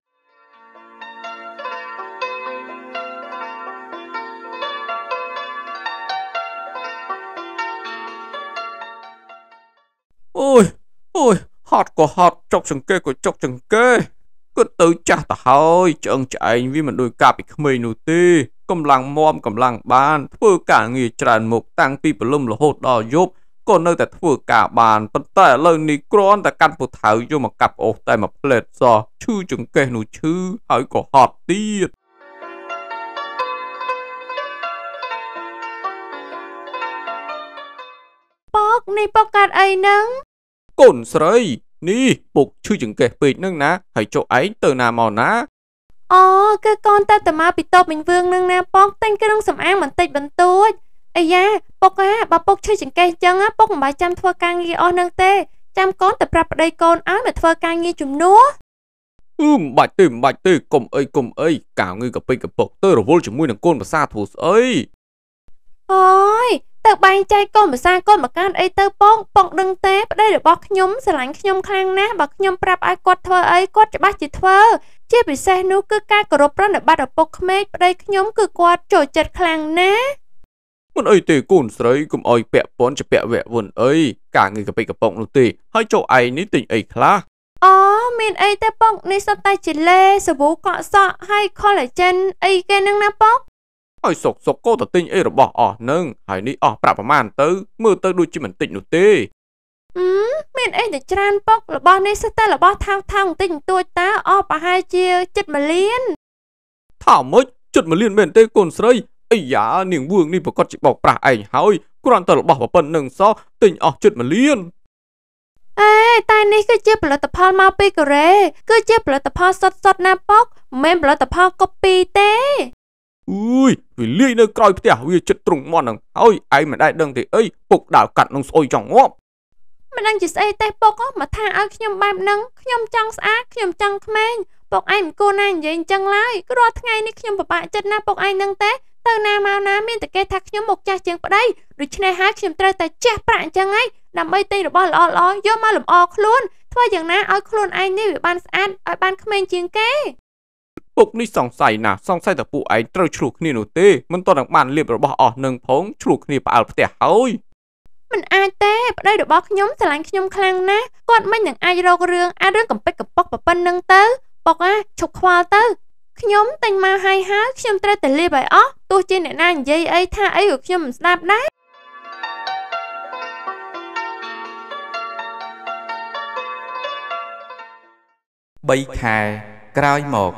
អូយអូយហត់ក៏ហត់ចុកចង្កេះក៏ចុកចង្កេះគិតទៅចាស់ទៅហើយឆ្អឹងឆ្អែងវាមិនដូចកាលពីក្មេងនោះទេកម្លាំងមាំកម្លាំងបានធ្វើការងារច្រើនមុខតាំងពីព្រលឹមរហូតដល់យប់ក៏នៅតែធ្វើការបានប៉ុន្តែឥឡូវនេះគ្រាន់តែកាត់ពូថៅយកមកកាប់អូសតែមួយផ្លែតសោះឈឺចង្កេះនោះឈឺហើយក៏ហត់ទៀតប៉កនេះប៉កកាត់អីហ្នឹងកូនស្រីនេះពុកឈឺចង្កេះពេកហ្នឹងណាហើយចុះឯងទៅណាមកណាអូគឺកូនទៅតែមកពីតូបមីងវឿងហ្នឹងណាប៉កតែងគ្រឿងសម្អាងបន្តិចបន្តួចអាយ៉ាពុកអាបើពុកឈឺចង្កេះអញ្ចឹងពុកមិនបាច់ចាំធ្វើការងារអស់ហ្នឹងទេចាំកូនទៅប្រាប់ប្តីកូនឲ្យមកធ្វើការងារជំនួសអឺមិនបាច់ទេមិនបាច់ទេកុំអីកុំអីការងារកពេចកពុកទៅរវល់ជាមួយនឹងកូនភាសាធ្វើស្អីអូយទៅបែងចែកកូនភាសាកូនមកកានអីទៅប៉ងប៉ងដឹងទេប្តីរបស់ខ្ញុំស្រឡាញ់ខ្ញុំខ្លាំងណាស់បើខ្ញុំប្រាប់ឲ្យគាត់ធ្វើអីគាត់ច្បាស់ជាធ្វើជាពិសេសនោះគឺការគោរពប្រណិប័តឪពុកក្មេកប្តីខ្ញុំគឺគាត់ចូលចិត្តខ្លាំងណាស់មិនអីទេកូនស្រីកុំអោយពាក់ព័ន្ធជាពាក់វៈវុនអីការងារកប៉ិកកំប៉ុងនោះទេហើយចុះឯងនេះទិញអីខ្លះអូមានអីទេពុកនេះសុទ្ធតែជាលេសាប៊ូកក់សក់ហើយ collagen អីគេនឹងណាពុកហើយសុកសុកក៏ទៅទិញអីរបស់អស់នឹងហើយនេះអស់ប្រាក់ប្រមាណទៅមើលទៅដូចជាមិនតិចនោះទេអឺមានអីតែច្រើនពុករបស់នេះសុទ្ធតែរបស់ថោកថោកបន្តិចបន្តួចតើអស់ប្រហែលជាជិតមួយលានថាម៉េចជិតមួយលានមែនទេកូនស្រីអីយ៉ានាងវឿងនេះប្រកាសជាបោកប្រាស់ឯងហើយគ្រាន់តែរបស់ប៉ុណ្្នឹងសោះទិញអស់ជិតមួយលានអេតែនេះគឺជាផលិតផលមកពីកូរ៉េគឺជាផលិតផលសុទ្ធសុទ្ធណាពុកមិនមែនផលិតផលកូពីទេអើយវាលាយនៅក្រោយផ្ទះវាចិត្តទ្រង់មាត់ហ្នឹងហើយឯងមិនដែលដឹងទេអីពុកដើរកាត់នឹងស្អុយចង់ងាប់មិនដឹងជាស្អីទេពុកមកថាឲ្យខ្ញុំបែបហ្នឹងខ្ញុំចង់ស្អាតខ្ញុំចង់ក្មេងពុកឯងមិនគួរណានិយាយអញ្ចឹងឡើយគឺរាល់ថ្ងៃនេះខ្ញុំពិបាកចិត្តណាពុកឯងហ្នឹងទេទៅណាមកណាមានតែគេថាខ្ញុំមកចាស់ជាងប្តីដូច្នេះហើយខ្ញុំត្រូវតែជះប្រាក់អញ្ចឹងឯងដើម្បីទិញរបស់ល្អល្អយកមកលម្អខ្លួនធ្វើយ៉ាងណាឲ្យខ្លួនឯងនេះវាបានស្អាតឲ្យបានក្មេងជាងគេពុកនេះសង្ស័យណាស់សង្ស័យតែពួកឯងត្រូវឆ្លោះគ្នានោះទេមិនទាន់បានលៀបរបស់អស់នឹងផងឆ្លោះគ្នាផ្អើលផ្ទះហើយមិនអាចទេប្តីរបស់ខ្ញុំស្រឡាញ់ខ្ញុំខ្លាំងណាស់គាត់មិននឹងអាចរករឿងអាចរឿងកំពេចកំប៉ុកប៉ុណ្្នឹងទៅពុកអាឈប់ខ្វល់ទៅខ្ញុំតែញមកហើយហើយខ្ញុំត្រូវតែលៀបឲ្យអស់ទោះជាអ្នកណានិយាយអីថាអីក៏ខ្ញុំមិនស្ដាប់ដែរបីខែក្រោយមក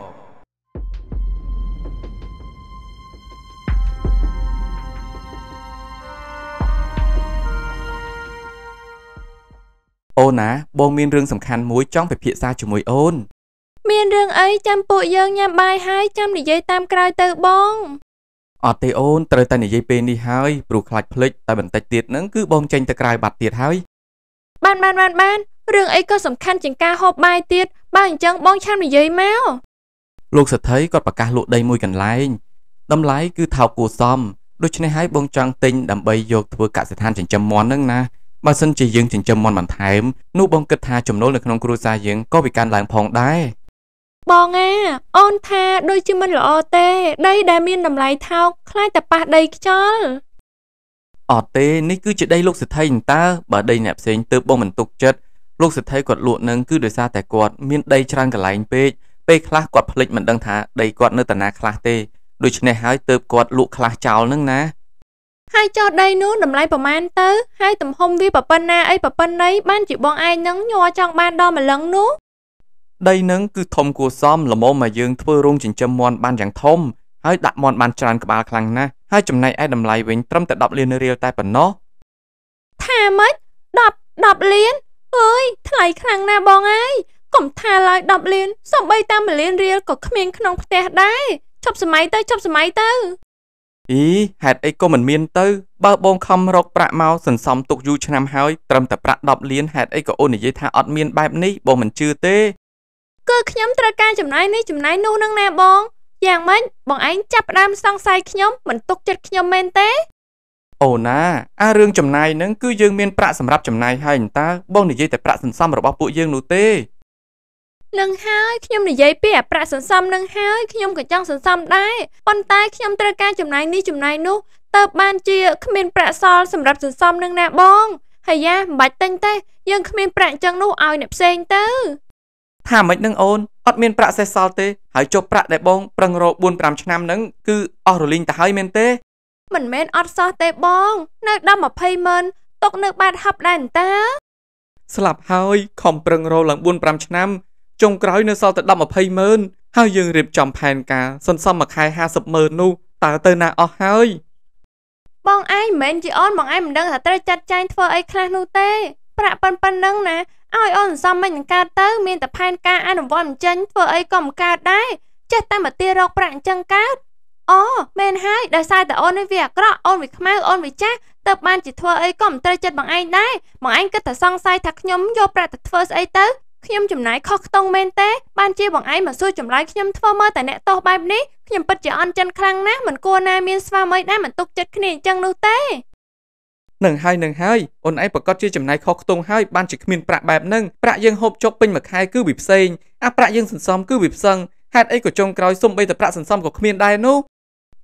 អូនណាបងមានរឿងសំខាន់មួយចង់ពិភាក្សាជាមួយអូនមានរឿងអីចាំពួកយើងញ៉ាំបាយហើយចាំនិយាយតាមក្រោយទៅបងអត់ទេអូនត្រូវតែនិយាយពេលនេះហើយព្រោះខ្លាចភ្លេចតែបន្តិចទៀតហ្នឹងគឺបងចេញទៅក្រៅបាត់ទៀតហើយបានបានបានបានរឿងអីក៏សំខាន់ជាងការហូបបាយទៀតបើអញ្ចឹងបងឆាំនិយាយមកលោកសេដ្ឋីគាត់ប្រកាសលក់ដីមួយកន្លែងតម្លៃគឺថោកគួរសមដូច្នេះហើយបងចង់ទិញដើម្បីយកធ្វើកសិដ្ឋានចិញ្ចឹមមាន់ហ្នឹងណាបើសិនជាយើងចិញ្ចឹមមាន់បន្ថែមនោះបងគិតថាចំណូលនៅក្នុងគ្រួសារយើងក៏វាកើនឡើងផងដែរបងអាអូនថាដូចជាមិនល្អទេដីដែលមានតម្លៃថោកខ្លាចតែប៉ះដីខ្យល់អត់ទេនេះគឺជាដីលោកសេដ្ឋីតើបើដីអ្នកផ្សេងទើបបងមិនទុកចិត្តលោកសេដ្ឋីគាត់លក់នឹងគឺដោយសារតែគាត់មានដីច្រើនកន្លែងពេកពេលខ្លះគាត់ភ្លេចមិនដឹងថាដីគាត់នៅតាណាខ្លះទេដូច្នេះហើយទើបគាត់លក់ខ្លះចោលនឹងណាហើយចោលដីនោះតម្លៃប្រមាណទៅហើយទំហំវាប៉ុណ្ណាអីប៉ុណ្ណីបានជាបងឯងនឹងញ័រចង់បានដល់ម្លឹងនោះដីនឹងគឺធំគួរសមល្មមមកយើងធ្វើរោងចិញ្ចឹមមាន់បានយ៉ាងធំហើយដាក់មាន់បានច្រើនក្បាលខ្លាំងណាស់ហើយចំណែកឯតម្លៃវិញត្រឹមតែដប់លានរៀលតែប៉ុណ្ណោះថាម៉េច10 10លានអើយថ្លៃខ្លាំងណាស់បងអើយកុំថាឡើយ10លានសូម្បីតែមួយលានរៀលក៏គ្មានក្នុងផ្ទះដែរជប់សម័យទៅជប់សម័យទៅអីហេតុអីក៏មិនមានទៅបើបងខំរកប្រាក់មកសន្សំទុកយូរឆ្នាំហើយត្រឹមតែប្រាក់10លានហេតុអីក៏អូននិយាយថាអត់មានបែបនេះបងមិនជឿទេគឺខ្ញុំត្រូវការចំណាយនេះចំណាយនោះនឹងណាបងយ៉ាងម៉េចបងឯងចាប់ផ្ដើមសង្ស័យខ្ញុំមិនទុកចិត្តខ្ញុំមែនទេអូណាអារឿងចំណាយហ្នឹងគឺយើងមានប្រាក់សម្រាប់ចំណាយហើយតើបងនិយាយតែប្រាក់សន្សំរបស់ពួកយើងនោះទេនឹងហើយខ្ញុំនិយាយពីអាប្រាក់សន្សំនឹងហើយខ្ញុំក៏ចង់សន្សំដែរប៉ុន្តែខ្ញុំត្រូវការចំណាយនេះចំណាយនោះតើបានជាគ្មានប្រាក់សល់សម្រាប់សន្សំនឹងណាបងហើយយ៉ាមិនបាច់ទិញទេយើងគ្មានប្រាក់អញ្ចឹងនោះឲ្យអ្នកផ្សេងទៅថាមិននឹងអូនអត់មានប្រាក់សេសសល់ទេហើយចុះប្រាក់ដែលបងប្រឹងរក4 5ឆ្នាំហ្នឹងគឺអស់រលីងទៅហើយមែនទេមិនមែនអត់សោះទេបងនៅដល់20ម៉ឺនຕົកនៅបាតហប់ដែរតើស្លាប់ហើយខំប្រឹងរកឡើង4 5ឆ្នាំចុងក្រោយនៅសល់តែ10 20ម៉ឺនហើយយើងរៀបចំផែនការសន្សំមួយខែ50ម៉ឺននោះតើទៅណាអស់ហើយបងឯងមិនមែនជាអូនបងឯងមិនដឹងថាត្រូវចាត់ចែងធ្វើអីខ្លះនោះទេប្រាក់ប៉ុណ្ប៉ុណ្ណឹងណាឲ្យអូនសន្សំមិននឹងកើតទៅមានតែផែនការអនុវត្តមិនចេញធ្វើអីក៏មិនកើតដែរចេះតែមកទាររកប្រាក់អញ្ចឹងកើតអូមែនហើយដោយសារតែអូននេះវាអាក្រក់អូនវាខ្មៅអូនវាចាស់ទើបបានជាធ្វើអីក៏មិនត្រូវចិត្តបងឯងដែរបងឯងគិតតែសង្ស័យថាខ្ញុំយកប្រាក់ទៅធ្វើស្អីទៅខ្ញុំចំណាយខុសខ្ទង់មែនទេបានជាបងឯងមកសួរចម្លើយខ្ញុំធ្វើមើលតែអ្នកទោសបែបនេះខ្ញុំពិតជាអន់ចិនខ្លាំងណាស់មិនគួរណាមានស្វាមីដែរមិនទុកចិត្តគ្នាអញ្ចឹងនោះទេនឹងហើយនឹងហើយអូនឯងប្រកាសជាចំណាយខុសខ្ទង់ហើយបានជាគ្មានប្រាក់បែបហ្នឹងប្រាក់យើងហូបចុកពេញមួយខែគឺវាផ្សេងអាប្រាក់យើងសន្សំគឺវាផ្សឹងហេតុអីក៏ចុងក្រោយសុំបីតែប្រាក់សន្សំក៏គ្មានដែរនោះរ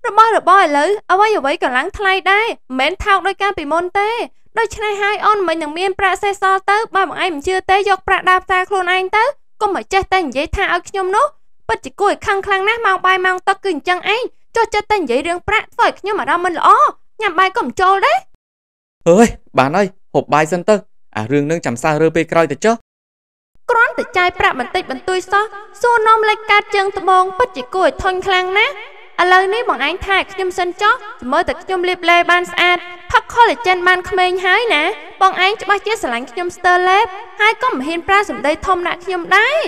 របស់របរឥឡូវអ្វីអ្វីក៏ឡើងថ្លៃដែរមិនមែនថោកដោយការពីមុនទេដូច្នេះហើយអូនមិននឹងមានប្រាក់សេសសល់ទៅបើបងឯងមិនជឿទេយកប្រាក់ដើរផ្សារខ្លួនឯងទៅកុំមកចេះតែនិយាយថាឲ្យខ្ញុំនោះពិតជាគួរឲ្យខឹងខ្លាំងណាស់ម៉ោងបាយម៉ោងទឹកគឺអញ្ចឹងឯងចុះចិត្តតែនិយាយរឿងប្រាក់ធ្វើឲ្យខ្ញុំអារម្មណ៍មិនល្អញ៉ាំបាយក៏មិនចូលដែរអើយបានហើយហូបបាយសិនទៅអារឿងនឹងចាំសើរើពេលក្រោយទៅចុះគ្រាន់តែចាយប្រាក់បន្តិចបន្តួចសោះសួរនាំលេខកាតជើងត្បូងពិតជាគួរឲ្យធុញខ្លាំងណាស់ឥឡូវនេះបងឯងថាខ្ញុំសិនចុះចាំមើលតែខ្ញុំលាបឡេបានស្អាតផឹក collagen បានក្មេងហើយណាបងឯងច្បាស់ជាស្រឡាញ់ខ្ញុំស្ទើរលេបហើយក៏មិនហ៊ានប្រើសម្ដីធំដាក់ខ្ញុំដែរ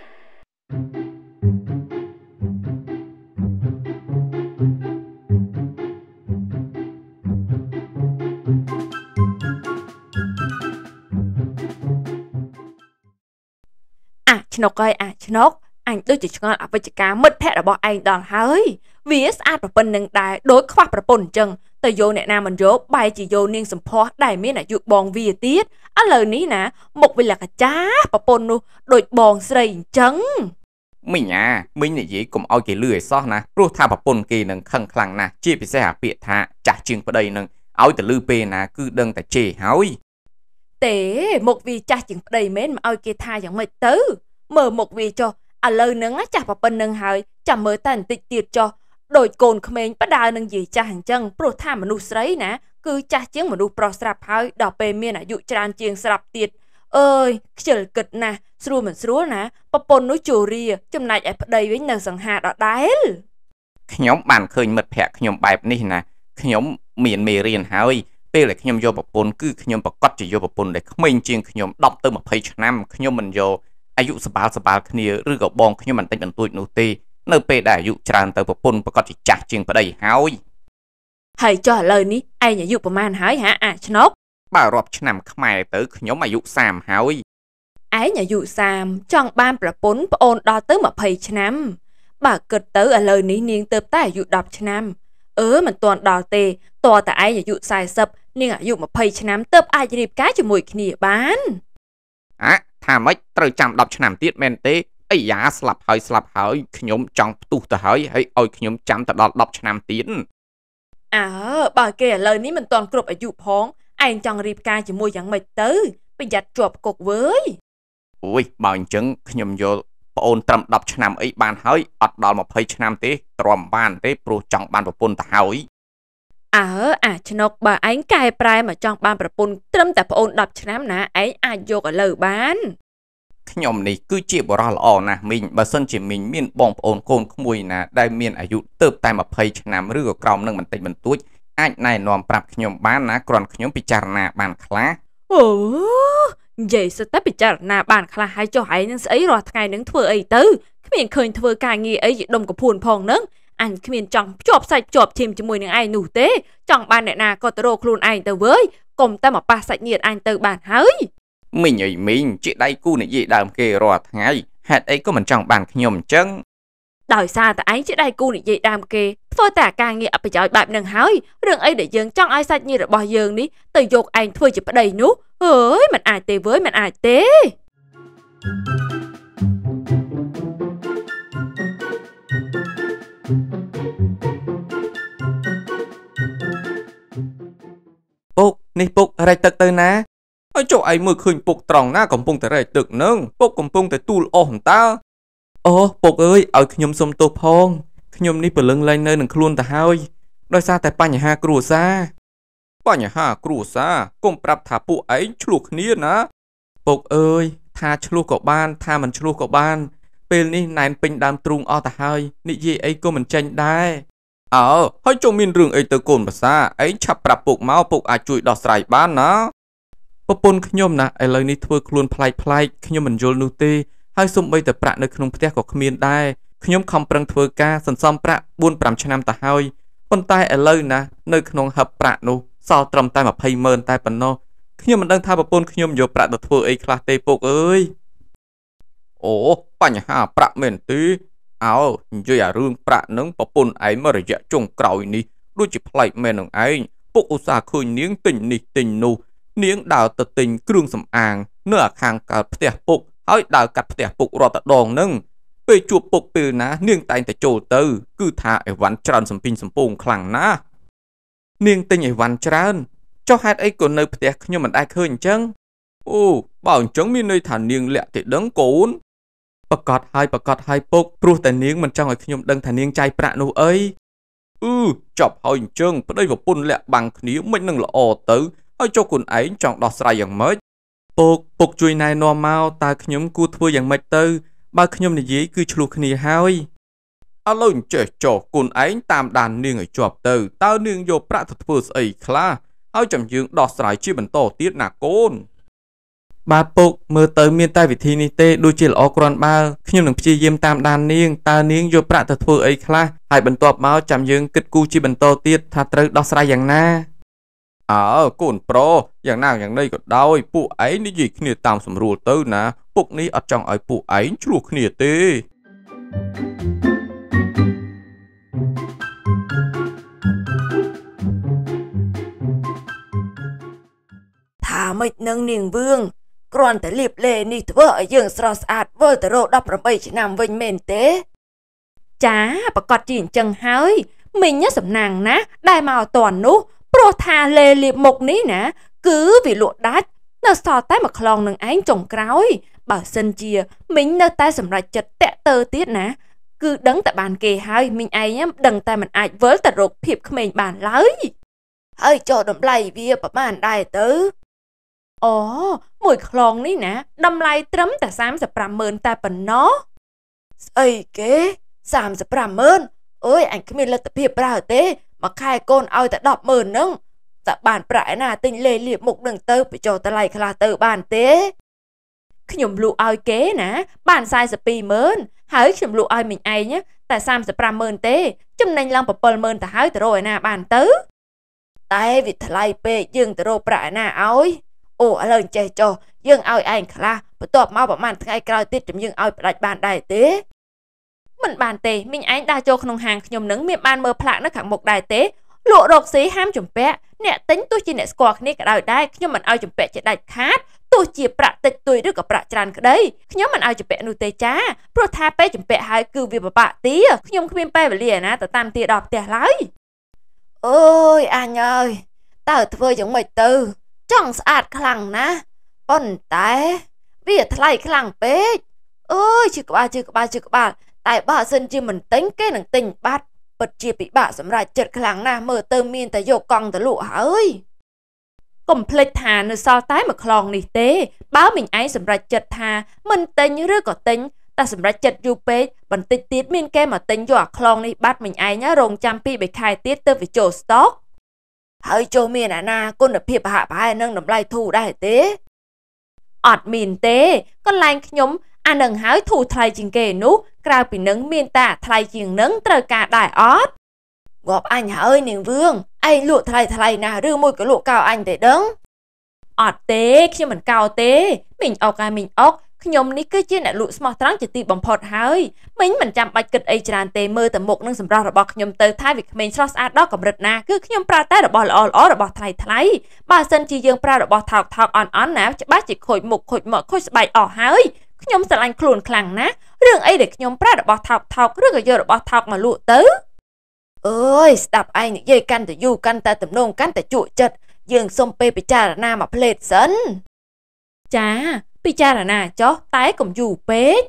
អាឆ្នុកហើយអាឆ្នុកអញដូចជាឆ្ងល់អវិជ្ជការមិត្តភ័ក្តិរបស់ឯងដល់ហើយវាស្អាតប្រពន្ធនឹងដែរដូចខ្វះប្រពន្ធអញ្ចឹងតែយកអ្នកណាមិនយកបែរជាយកនាងសម្ផស្សដែលមានអាយុបងវាទៀតឥឡូវនេះណាមុខវាលកចាប្រពន្ធនោះដូចបងស្រីអញ្ចឹងមីងអាមីងនិយាយកុំឲ្យគេលឺឲ្យសោះណាព្រោះថាប្រពន្ធគេនឹងខឹងខ្លាំងណាស់ជាពិសេសអាពាក្យថាចាស់ជាងប្តីនឹងឲ្យទៅលឺពេលណាគឺដឹងតែជេរហើយទេមុខវាចាស់ជាងប្តីមែនមកឲ្យគេថាយ៉ាងម៉េចទៅមើលមុខវាចុះឥឡូវហ្នឹងចាស់ប្រពន្ធនឹងហើយចាំមើលតែបន្តិចទៀតចុះដូចកូនក្មេងបដើនឹងនិយាយចាស់អញ្ចឹងព្រោះថាមនុស្សស្រីណាគឺចាស់ជាងមនុស្សប្រុសស្រាប់ហើយដល់ពេលមានអាយុច្រើនជាងស្រាប់ទៀតអើយខ្ជិលគិតណាស់ស្រួលមិនស្រួលណាប្រពន្ធនោះជូរីចំណែកឯប្តីវិញនៅសង្ហាដដែលខ្ញុំបានឃើញមិត្តភក្តិខ្ញុំបែបនេះណាខ្ញុំមានមេរៀនហើយពេលដែលខ្ញុំយកប្រពន្ធគឺខ្ញុំប្រកាសជាយកប្រពន្ធដែលក្មេងជាងខ្ញុំដប់ទៅម្ភៃឆ្នាំខ្ញុំមិនយកអាយុសបាល់សបាល់គ្នាឬក៏បងខ្ញុំបន្តិចបន្តួចនោះទេនៅពេលដែលអាយុច្រើនទៅប្រពន្ធប្រកាសជាចាស់ជាងប្តីហើយហើយចុះឥឡូវនេះឯងអាយុប្រហែលហើយហាអាឆ្នុកបើរាប់ឆ្នាំខ្មែរទៅខ្ញុំអាយុសាមហើយឯងអាយុសាមចង់បានប្រពន្ធប្អូនដល់ទៅម្ភៃឆ្នាំបើគិតទៅឥឡូវនេះនាងទៅតែអាយុដប់ឆ្នាំអឺមិនទាន់ដល់ទេតើតែឯងអាយុសែសិបនាងអាយុម្ភៃឆ្នាំទៅអាចរៀបការជាមួយគ្នាបានអ่ะថាម៉េចត្រូវចាំដប់ឆ្នាំទៀតមែនទេអីយ៉ាស្លាប់ហើយស្លាប់ហើយខ្ញុំចង់ផ្ទុះទៅហើយហើយឲ្យខ្ញុំចាំទៅដល់ដប់ឆ្នាំទៀតអើបើគេឥឡូវនេះមិនទាន់គ្រប់អាយុផងឯងចង់រៀបការជាមួយយ៉ាងម៉េចទៅប្រយ័ត្នជាប់គុកវើយអូយបើអញ្ចឹងខ្ញុំយកប្អូនត្រឹមដប់ឆ្នាំអីបានហើយអត់ដល់ម្ភៃឆ្នាំទេទ្រាំបានទេព្រោះចង់បានប្រពន្ធទៅហើយអើអាឆ្នុកបើឯងកែប្រែមកចង់បានប្រពន្ធត្រឹមតែប្អូនដប់ឆ្នាំណាឯងអាចយកឥឡូវបានខ្ញុំនេះគឺជាបរិសុទ្ធល្អណាស់មីងបើសិនជាមីងមានបងប្អូនកូនក្មួយណាដែលមានអាយុទៅតែម្ភៃឆ្នាំឬក៏ក្រោមនឹងបន្តិចបន្តួចអាចណែនាំប្រាប់ខ្ញុំបានណាគ្រាន់ខ្ញុំពិចារណាបានខ្លះអូនិយាយសិតតែពិចារណាបានខ្លះហើយចុះឯងនឹងស្អីរាល់ថ្ងៃនឹងធ្វើអីទៅគ្មានឃើញធ្វើការងារអីជាដុំកពួនផងនឹងអញគ្មានចង់ភ្ជាប់សាច់ភ្ជាប់ឈាមជាមួយនឹងឯងនោះទេចង់បានអ្នកណាក៏ទៅរកខ្លួនឯងទៅវើយកុំតែមកប៉ះសាច់ញាតិអញទៅបានហើយមីងអីមីងជាដៃគូនិយាយដើមគេរាល់ថ្ងៃហេតុអីក៏មិនចង់បានខ្ញុំអញ្ចឹងដោយសារតែឯងជាដៃគូនិយាយដើមគេធ្វើតែការងារអបិយោបាយបែបហ្នឹងហើយរឿងអីដែលយើងចង់ឲ្យសាច់ញាតិរបស់យើងនេះទៅយកឯងធ្វើជាប្តីនោះអើយមិនអាចទេវើយមិនអាចទេពុកនេះពុករែកទឹកទៅណាហើយចុះឯងមើលឃើញពុកត្រង់ណាកំពុងតែរែកទឹកនឹងពុកកំពុងតែទូលអស់តើអូពុកអើយឲ្យខ្ញុំសុំទោសផងខ្ញុំនេះព្រលឹងលែងនៅនឹងខ្លួនទៅហើយដោយសារតែបញ្ហាគ្រួសារបញ្ហាគ្រួសារកុំប្រាប់ថាពួកឯងឆ្លោះគ្នាណាពុកអើយថាឆ្លោះក៏បានថាមិនឆ្លោះក៏បានពេលនេះណែនពេញដើមទ្រូងអស់ទៅហើយនិយាយអីក៏មិនចេញដែរអើហើយចុះមានរឿងអីទៅកូនភាសាឯងឆាប់ប្រាប់ពុកមកពុកអាចជួយដោះស្រាយបានណាប្រពន្ធខ្ញុំណាឥឡូវនេះធ្វើខ្លួនប្លែកប្លែកខ្ញុំមិនយល់នោះទេហើយសូម្បីតែប្រាក់នៅក្នុងផ្ទះក៏គ្មានដែរខ្ញុំខំប្រឹងធ្វើការសន្សំប្រាក់បួនប្រាំឆ្នាំទៅហើយប៉ុន្តែឥឡូវណានៅក្នុងហឹបប្រាក់នោះសល់ត្រឹមតែម្ភៃម៉ឺនតែប៉ុណ្ណោះខ្ញុំមិនដឹងថាប្រពន្ធខ្ញុំយកប្រាក់ទៅធ្វើអីខ្លះទេពុកអើយអូបញ្ហាប្រាក់មែនទេអើនិយាយអារឿងប្រាក់នឹងប្រពន្ធឯងមករយៈចុងក្រោយនេះដូចជាប្លែកមែននឹងឯងពុកឧស្សាហ៍ឃើញនាងទិញនេះទិញនោះនាងដើរទៅទិញគ្រឿងសម្អាងនៅខាងកើតផ្ទះពុកហើយដើរកាត់ផ្ទះពុករាល់តែដងនឹងពេលជួបពុកពេលណានាងតែងតែចូលទៅគឺថាអីវ៉ាន់ច្រើនសំពីងសំពងខ្លាំងណាស់នាងទិញអីវ៉ាន់ច្រើនចុះហេតុអីក៏នៅផ្ទះខ្ញុំមិនដែលឃើញអញ្ចឹងអូបើអញ្ចឹងមានន័យថានាងលាក់ទេដឹងកូនប្រកាសហើយប្រកាសហើយពុកព្រោះតែនាងមិនចង់ឲ្យខ្ញុំដឹងថានាងចាយប្រាក់នោះអីអឺចាប់ហើយអញ្ចឹងប្តីប្រពន្ធលាក់បាំងគ្នាមិននឹងល្អទៅហើយចុះខ្លួនឯងចង់ដោះស្រាយយ៉ាងម៉េចពុកពុកជួយណែនាំមកតើខ្ញុំគួរធ្វើយ៉ាងម៉េចទៅបើខ្ញុំនិយាយគឺឆ្លោះគ្នាហើយឥឡូវអញ្ចេះចុះខ្លួនឯងតាមដាននាងឲ្យជាប់ទៅតើនាងយកប្រាក់ទៅធ្វើស្អីខ្លះហើយចាំយើងដោះស្រាយជាបន្តទៀតណាកូនបាទពុកមើលទៅមានតែវិធីនេះទេដូចជាល្អគ្រាន់បើខ្ញុំនឹងព្យាយាមតាមដាននាងតើនាងយកប្រាក់ទៅធ្វើអីខ្លះហើយបន្ទាប់មកចាំយើងគិតគូរជាបន្តទៀតថាត្រូវដោះស្រាយយ៉ាងណាអើកូនប្រុសយ៉ាងណាយ៉ាងណីក៏ដោយពួកឯងនិយាយគ្នាតាមស្រួលទៅណាពុកនេះអត់ចង់ឲ្យពួកឯងឆ្លោះគ្នាទេថាម៉េចនឹងនាងវឿងគ្រាន់តែលៀបលេនេះធ្វើឲ្យយើងស្រស់ស្អាតវិលទៅរកដប់ប្រាំបីឆ្នាំវិញមែនទេចាប្រកាសជាអញ្ចឹងហើយមីងសំណាងណាដែលមកអត់តាន់នោះព្រោះថាលេលៀបមុខនេះណាគឺវាលក់ដាច់នៅសល់តែមួយខ្លងនឹងឯងចុងក្រោយបើសិនជាមីងនៅតែសម្រេចចិត្តតាក់ទើទៀតណាគឺដឹងតែបានគេហើយមីងឯងដឹងតែមិនអាចវិលទៅរកភាពក្មេងបានឡើយហើយចុះតម្លៃវាប្រហែលដែរទៅអូមួយខ្លងនេះណាតម្លៃត្រឹមតែសាមសិបប្រាំម៉ឺនតែប៉ុណ្ណោះស្អីគេសាមសិបប្រាំម៉ឺនអើយអញគ្មានលទ្ធភាពប្រើទេមួយខែកូនឲ្យតែដប់ម៉ឺនហ្នឹងតែបានប្រាក់ឯណាទិញលេលៀបមុខនឹងទៅបញ្ចុះតម្លៃខ្លះទៅបានទេខ្ញុំលក់ឲ្យគេណាបានសែសិបពីរម៉ឺនហើយខ្ញុំលក់ឲ្យមីងឯងតែសាមសិបប្រាំម៉ឺនទេចំណេញឡើងbảyម៉ឺនទៅហើយទៅរកឯណាបានទៅតែវាថ្លៃពេកយើងទៅរកប្រាក់ឯណាឲ្យអូឥឡូវចេះចុះយើងឲ្យឯងខ្លះបន្ទាប់មកប្រហែលថ្ងៃក្រោយទៀតចាំយើងឲ្យផ្ដាច់បានដែរទេមិនបានទេមីងឯងដើរចូលក្នុងហាងខ្ញុំនឹងមានបានមើលផ្លាកនៅខាងមុខដែរទេលក់រកស៊ីហាមជំពាក់អ្នកទិញទោះជាអ្នកស្គាល់គ្នាក៏ដោយដែរខ្ញុំមិនឲ្យជំពាក់ជាដាច់ខាតទោះជាប្រាក់តិចតួចឬក៏ប្រាក់ច្រើនក្តីខ្ញុំមិនឲ្យជំពាក់នោះទេចាព្រោះថាពេលជំពាក់ហើយគឺវាពិបាកទីខ្ញុំគ្មានពេលវេលាណាទៅតាមទាដល់ផ្ទះឡើយអើយអញអើយតើធ្វើយ៉ាងម៉េចទៅចង់ស្អាតខ្លាំងណាស់ប៉ុន្តែវាថ្លៃខ្លាំងពេកអើយជឿក្បាលជឿក្បាលជឿក្បាលតែបើសិនជាមិនទិញគេនឹងទិញបាត់ពិតជាពិបាកសម្រាប់ចិត្តខ្លាំងណាស់មើលទៅមានតែយកកង់ទៅលក់ហើយកុំភ្លេចថានៅសល់តែមួយខ្លងនេះទេបើមីងឯងសម្រេចចិត្តថាមិនទិញឬក៏ទិញតែសម្រេចចិត្តយូរពេកបន្តិចទៀតមានគេមកទិញយកអាខ្លងនេះបាត់មីងឯងរងចាំពីបីខែទៀតទៅវាចូលស្តុកហើយចូលមានអាណាគុណភាពប្រហាក់ប្រហែលនឹងតម្លៃធូរដែរទេអត់មានទេកន្លែងខ្ញុំអានឹងហើយធូរថ្លៃជាងគេនោះក្រៅពីនឹងមានតែថ្លៃជាងនឹងត្រូវការដែរអត់ងាប់អញហើយនាងវឿងឯងលក់ថ្លៃថ្លៃណាស់ឬមួយក៏លក់កោអញទេដឹងអត់ទេខ្ញុំមិនកោទេមីងអុកហើយមីងអុកខ្ញុំនេះគឺជាអ្នកលក់ស្មោះត្រង់ជាទីបំផុតហើយមីងមិនចាំបាច់គិតអីច្រើនទេមើលតែមុខនឹងសម្រស់របស់ខ្ញុំទៅថាវាក្មេងស្រស់ស្អាតដល់កម្រិតណាគឺខ្ញុំប្រើតែរបស់ល្អល្អរបស់ថ្លៃថ្លៃបើសិនជាយើងប្រើរបស់ថោកថោកអន់អន់ណាច្បាស់ជាខូចមុខខូចមាត់ខូចស្បែកអស់ហើយខ្ញុំស្រឡាញ់ខ្លួនខ្លាំងណាស់រឿងអីដែលខ្ញុំប្រើរបស់ថោកថោកឬក៏យករបស់ថោកមកលក់ទៅអើយស្ដាប់ឯងនិយាយកាន់តែយូរកាន់តែទំនងកាន់តែជក់ចិត្តយើងសុំពេលពិចារណាមកផ្លេតសិនចាពិចារណាចុះតែកុំយូរពេក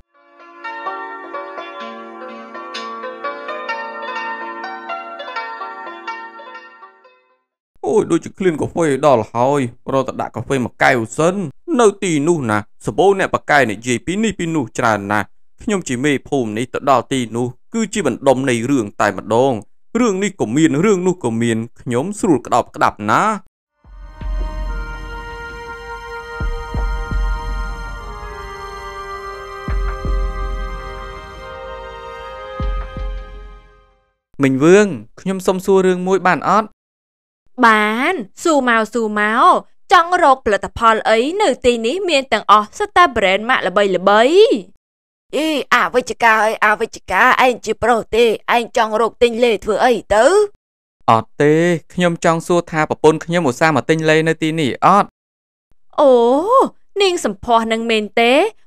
អូយដូចជាឃ្លានកាហ្វេដល់ហើយរត់ទៅដាក់កាហ្វេមួយកែវសិននៅទីនោះណាសបោអ្នកបកែនិយាយពីនេះពីនោះច្រើនណាស់ខ្ញុំជាមេភូមិនេះទៅដល់ទីនោះគឺជាបណ្ដុំនៃរឿងតែម្ដងរឿងនេះក៏មានរឿងនោះក៏មានខ្ញុំស្រួលក្តោបក្តាប់ណាមីងវឿងខ្ញុំសុំសួររឿងមួយបានអត់បានស៊ូមកស៊ូមកចង់រកផលិតផលអីនៅទីនេះមានទាំងអស់សុទ្ធតែ brand ម៉ាកល្បីល្បីអីអវិជ្ជការអីអវិជ្ជការឯងជាប្រុសទេឯងចង់រកទិញលេធ្វើអីទៅអត់ទេខ្ញុំចង់សួរថាប្រពន្ធខ្ញុំឧស្សាហ៍មកទិញលេនៅទីនេះអត់អូនាងសម្ផស្សនឹងមែនទេ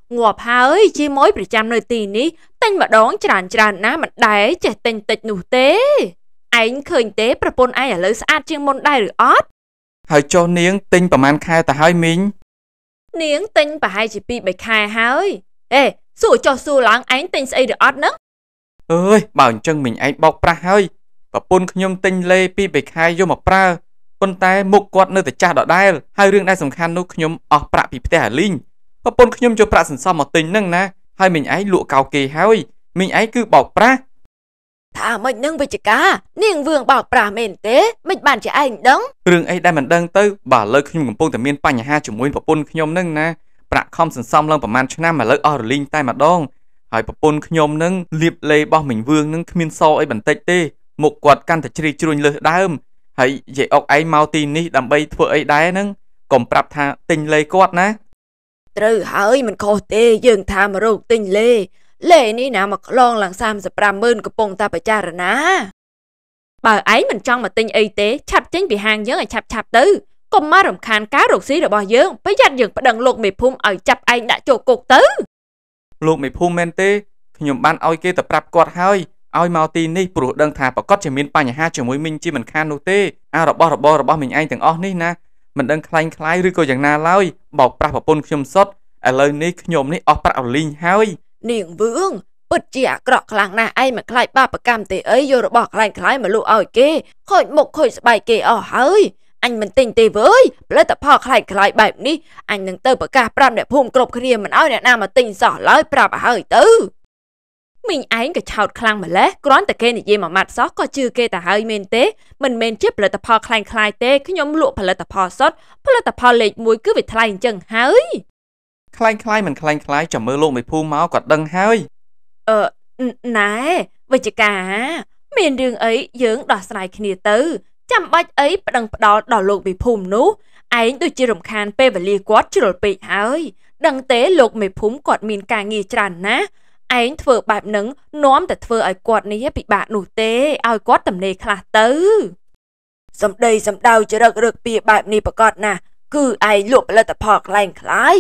ងាប់ហើយជាមួយប្រចាំនៅទីនេះទិញម្ដងច្រើនច្រើនណាស់មិនដែរចេះទិញតិចនោះទេឯងឃើញទេប្រពន្ធឯងឥឡូវស្អាតជាងមុនដែរឬអត់ហើយចុះនាងទិញប្រហែលខែទៅហើយមីងនាងទិញប្រហែលជាពីរបីខែហើយអេសួរចុះសួរឡើងឯងទិញស្អីឬអត់ហ្នឹងអើយបើអញ្ចឹងមីងឯងបោកប្រាស់ហើយប្រពន្ធខ្ញុំទិញលេពីរបីខែយកមកប្រើប៉ុន្តែមុខគាត់នៅតែចាស់ដដែលហើយរឿងដែលសំខាន់នោះខ្ញុំអស់ប្រាក់ពីផ្ទះអាលីងប្រពន្ធខ្ញុំយកប្រាក់សន្សំមកទិញហ្នឹងណាហើយមីងឯងលក់កោគេហើយមីងឯងគឺបោកប្រាស់ថាមិននឹងវិជ្ជការនាងវឿងបោកប្រាស់មែនទេមិនបានជាឯងដឹងរឿងអីដែលមិនដឹងទៅបើឥឡូវខ្ញុំកំពុងតែមានបញ្ហាជាមួយប្រពន្ធខ្ញុំហ្នឹងណាប្រាក់ខំសន្សំឡើងប្រហែលឆ្នាំឥឡូវអស់រលីងតែម្ដងហើយប្រពន្ធខ្ញុំហ្នឹងលាបលេរបស់មីងវឿងហ្នឹងគ្មានសអីបន្តិចទេមុខគាត់កាន់តែជ្រីជ្រួញលើសដើមហើយយាយអុកឯងមកទីនេះដើម្បីធ្វើអីដែរហ្នឹងកុំប្រាប់ថាទិញលេគាត់ណាត្រូវហើយមិនខុសទេយើងថាមករោគទិញលេលេនេះណាមកខ្លងឡើងសាមសិបប្រាំម៉ឺនកំពុងតែពិចារណាបើឯងមិនចង់មកទិញអីទេឆាប់ចេញពីហាងយើងឲ្យឆាប់ឆាប់ទៅកុំមករំខានការរកស៊ីរបស់យើងប្រយ័ត្នយើងប្តឹងលោកមេភូមិឲ្យចាប់ឯងដាក់ចូលគុកទៅលោកមេភូមិមែនទេខ្ញុំបានឲ្យគេទៅប្រាប់គាត់ហើយឲ្យមកទីនេះព្រោះដឹងថាប្រកាសជាមានបញ្ហាជាមួយមីងជាមិនខាននោះទេអារបស់របររបស់មីងឯងទាំងអស់នេះណាមិនដឹងខ្លាញ់ខ្លាយឬក៏យ៉ាងណាឡើយបោកប្រាស់ប្រពន្ធខ្ញុំសុទ្ធឥឡូវនេះខ្ញុំនេះអស់ប្រាក់រលីងហើយនាងវឿងពិតជាអាក្រក់ខ្លាំងណាស់ឯងមិនខ្លាចបាបកម្មទេអីយករបស់ខ្លាញ់ខ្លាយមកលក់ឲ្យគេខូចមុខខូចស្បែកគេអស់ហើយអញមិនទិញទេវើយផលិតផលខ្លាញ់ខ្លាយបែបនេះអញនឹងទៅប្រកាសប្រាប់អ្នកភូមិគ្រប់គ្នាមិនឲ្យអ្នកណាមកទិញសោះឡើយប្រាប់ឲ្យហើយទៅមីងឯងក៏ឆោតខ្លាំងម្លេះគ្រាន់តែគេនិយាយមួយម៉ាត់សោះក៏ជឿគេទៅហើយមែនទេមិនមែនជាផលិតផលខ្លាញ់ខ្លាយទេខ្ញុំលក់ផលិតផលសុទ្ធផលិតផលលេខមួយគឺវាថ្លៃអញ្ចឹងហើយខ្លាញ់ខ្លាយមិនខ្លាញ់ខ្លាយចាំមើលលោកមេភូមិមកក៏ដឹងហើយអឺណែវិជ្ជការមានរឿងអីយើងដោះស្រាយគ្នាទៅចាំបាច់អីប្តឹងផ្ដាល់ដល់លោកមេភូមិនោះឯងដូចជារំខានពេលវេលាគាត់ជ្រុលពេកហើយដឹងទេលោកមេភូមិគាត់មានការងារច្រើនណាស់ឯងធ្វើបែបហ្នឹងនាំតែធ្វើឲ្យគាត់នេះពិបាកនោះទេឲ្យគាត់ទំនេរខ្លះទៅសំដីសំដៅចរិតរឹកពីបែបនេះប្រកាសណាស់គឺឯងលក់ផលិតផលខ្លែងខ្លាយ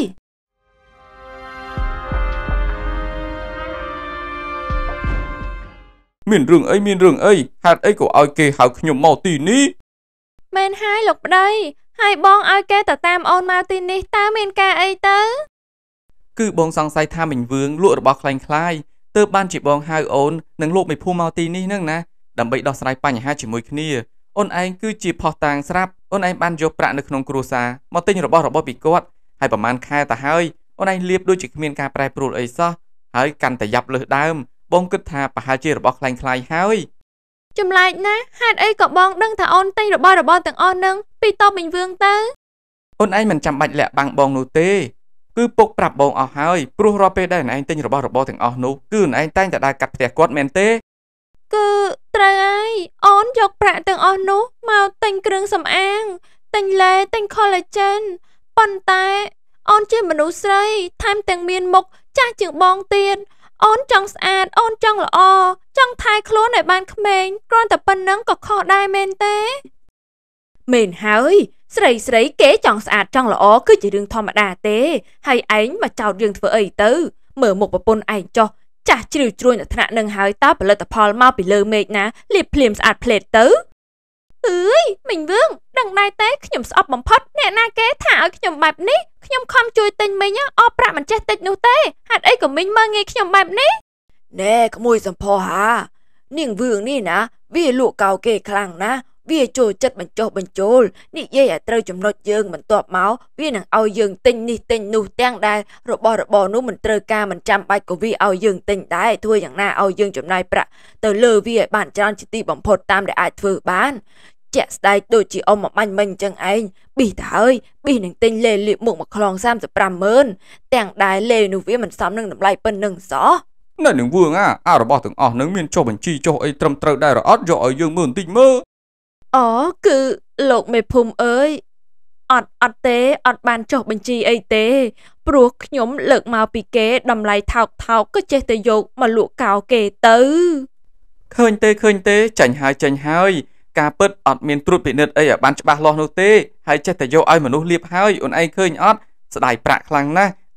មានរឿងអីមានរឿងអីហេតុអីក៏ឲ្យគេហៅខ្ញុំមកទីនេះមែនហើយលោកប្តីហើយបងឲ្យគេទៅតាមអូនមកទីនេះតើមានការអីទៅគឺបងសង្ស័យថាមីងវឿងលក់របស់ខ្លែងខ្លាយទើបបានជាបងហៅអូននិងលោកមេភូមិមកទីនេះហ្នឹងណាដើម្បីដោះស្រាយបញ្ហាជាមួយគ្នាអូនឯងគឺជាផុសតាងស្រាប់អូនឯងបានយកប្រាក់នៅក្នុងគ្រួសារមកទិញរបស់របរពីគាត់ហើយប្រហែលខែទៅហើយអូនឯងលៀបដូចជាគ្មានការប្រែប្រួលអីសោះហើយកាន់តែយ៉ាប់លើសដើមបងគិតថាប្រហែលជារបស់ខ្លែងខ្លាយហើយចម្លែកណាស់ហេតុអីក៏បងដឹងថាអូនទិញរបស់របរទាំងអស់ហ្នឹងពីតបមីងវឿងទៅអូនឯងមិនចាំបាច់លាក់បាំងបងនោះទេគឺពុកប្រាប់បងអស់ហើយព្រោះរាល់ពេលដែលអូនឯងទិញរបស់របរទាំងអស់នោះគឺអូនឯងតែងតែដើរកាត់ផ្ទះគាត់មែនទេគឺត្រូវហើយអូនយកប្រាក់ទាំងអស់នោះមកទិញគ្រឿងសម្អាងទិញឡេទិញ collagen ប៉ុន្តែអូនជាមនុស្សស្រីថែមទាំងមានមុខចាស់ជាងបងទៀតអូនចង់ស្អាតអូនចង់ល្អចង់ថែខ្លួនឲ្យបានក្មេងគ្រាន់តែប៉ុណ្្នឹងក៏ខុសដែរមែនទេមែនហើយស្រីស្រីគេចង់ស្អាតចង់ល្អគឺជារឿងធម្មតាទេហើយឯងមកចោទយើងធ្វើអីទៅមើលមុខប្រពន្ធឯងចុះចាស់ជ្រីវជ្រួញដល់ថ្នាក់នឹងហើយតើផលិតផលមកពីលើមេឃណាលាបភ្លាមស្អាតផ្លេតទៅអើយមីងវឿងដឹងដែរទេខ្ញុំស្អប់បំផុតអ្នកណាគេថាឲ្យខ្ញុំបែបនេះខ្ញុំខំជួយទិញមីងអស់ប្រាក់មិនចេះតិចនោះទេហេតុអីក៏មីងមើលងាយខ្ញុំបែបនេះណែក្មួយសំផោហានាងវឿងនេះណាវាលក់កោគេខ្លាំងណាស់វាចូលចិត្តបញ្ចុះបញ្ចូលនិយាយឲ្យត្រូវចំណុចយើងបន្ទាប់មកវានឹងឲ្យយើងទិញនេះទិញនោះទាំងដែលរបស់របរនោះមិនត្រូវការមិនចាំបាច់ក៏វាឲ្យយើងទិញដែរធ្វើយ៉ាងណាឲ្យយើងចំណាយប្រាក់ទៅលើវាឲ្យបានច្រើនជាទីបំផុតតាមដែលអាចធ្វើបានជាក់ស្ដែងដូចជាអ៊ំមកបាញ់មិញអញ្ចឹងឯងប៊ីទៅហើយប៊ីនឹងទិញលេលាបមុខមកខ្លងសាមសិបប្រាំម៉ឺនទាំងដែលលេនោះវាមិនសមនឹងតម្លៃប៉ុណ្្នឹងសោះណែនឹងវឿងអាអារបស់ទាំងអស់នឹងមានចុះបញ្ជីចុះអីត្រឹមត្រូវដែរអត់យកឲ្យយើងមើលបន្តិចមើលអូគឺលោកមេភូមិអើយអត់អត់ទេអត់បានចុះបញ្ជីអីទេព្រោះខ្ញុំលើកមកពីគេតម្លៃថោកថោកក៏ចេះតែយកមកលក់កោគេទៅឃើញទេឃើញទេចាញ់ហើយចាញ់ហើយការពិតអត់មានត្រួតពិនិត្យអីឲ្យបានច្បាស់លាស់នោះទេហើយចេះតែយកឲ្យមនុស្សលៀបហើយអូនឯងឃើញអត់ស្ដាយប្រាក់ខ្លាំងណាស់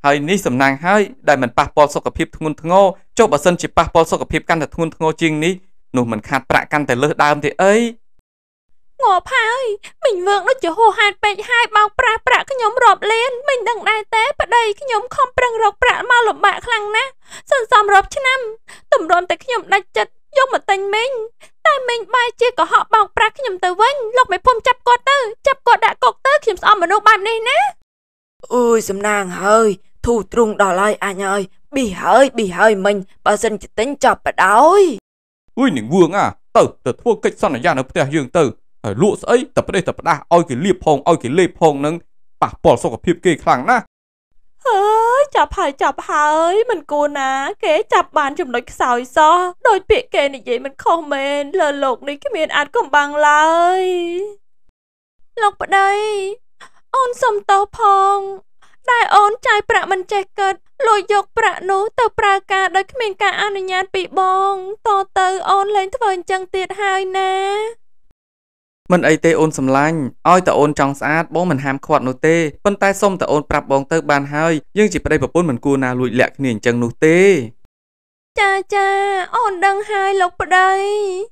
ហើយនេះសំណាងហើយដែលមិនប៉ះពាល់សុខភាពធ្ងន់ធ្ងរចុះបើសិនជាប៉ះពាល់សុខភាពកាន់តែធ្ងន់ធ្ងរជាងនេះនោះមិនខាតប្រាក់កាន់តែលើសដើមទេអីងាប់ហើយមិញវើងដូចជាហួសហេតុពេកហើយបោកប្រាស់ប្រាក់ខ្ញុំរាប់លានមិញដឹងដែរទេប្តីខ្ញុំខំប្រឹងរកប្រាក់មកលំបាកខ្លាំងណាស់សន្សំរាប់ឆ្នាំតម្រាំតែខ្ញុំដាច់ចិត្តយកមកទិញមិញតែមិញបែរជាកុហកបោកប្រាស់ខ្ញុំទៅវិញលោកមេភូមិចាប់គាត់ទៅចាប់គាត់ដាក់គុកទៅខ្ញុំស្អប់មនុស្សបែបនេះណាអើយសំណាងហើយធូរទ្រូងដល់ហើយអញហើយប៊ីហើយប៊ីហើយមិញបើសិនជាទិញចាប់បដ ாய் អុយនឹងវឿងអាទៅទៅធ្វើកិច្ចសន្យានៅផ្ទះយើងទៅហើយលក់ស្អីតែប្រទេសតែផ្ដាស់ឲ្យគេលៀបផងឲ្យគេលេបផងនឹងប៉ះពាល់សុខភាពគេខ្លាំងណាស់ហើយចាប់ហើយចាប់ហើយមិនគួរណាគេចាប់បានចំណុចខ្សោយសោះដោយពាក្យគេនិយាយមិនខុសមែនលើលោកនេះគ្មានអាចកំបាំងឡើយលោកប្តីអូនសុំទោសផងតែអូនចាយប្រាក់មិនចេះគិតលួចយកប្រាក់នោះទៅប្រើការដោយគ្មានការអនុញ្ញាតពីបងតទៅអូនលែងធ្វើអញ្ចឹងទៀតហើយណាមិនអីទេអូនសំឡាញ់ឲ្យតែអូនចង់ស្អាតបងមិនហាមឃាត់នោះទេប៉ុន្តែសុំតែអូនប្រាប់បងទៅបានហើយយើងជាប្តីប្រពន្ធមិនគួរណាលួចលាក់គ្នាអញ្ចឹងនោះទេចាចាអូនដឹងហើយលោកប្តី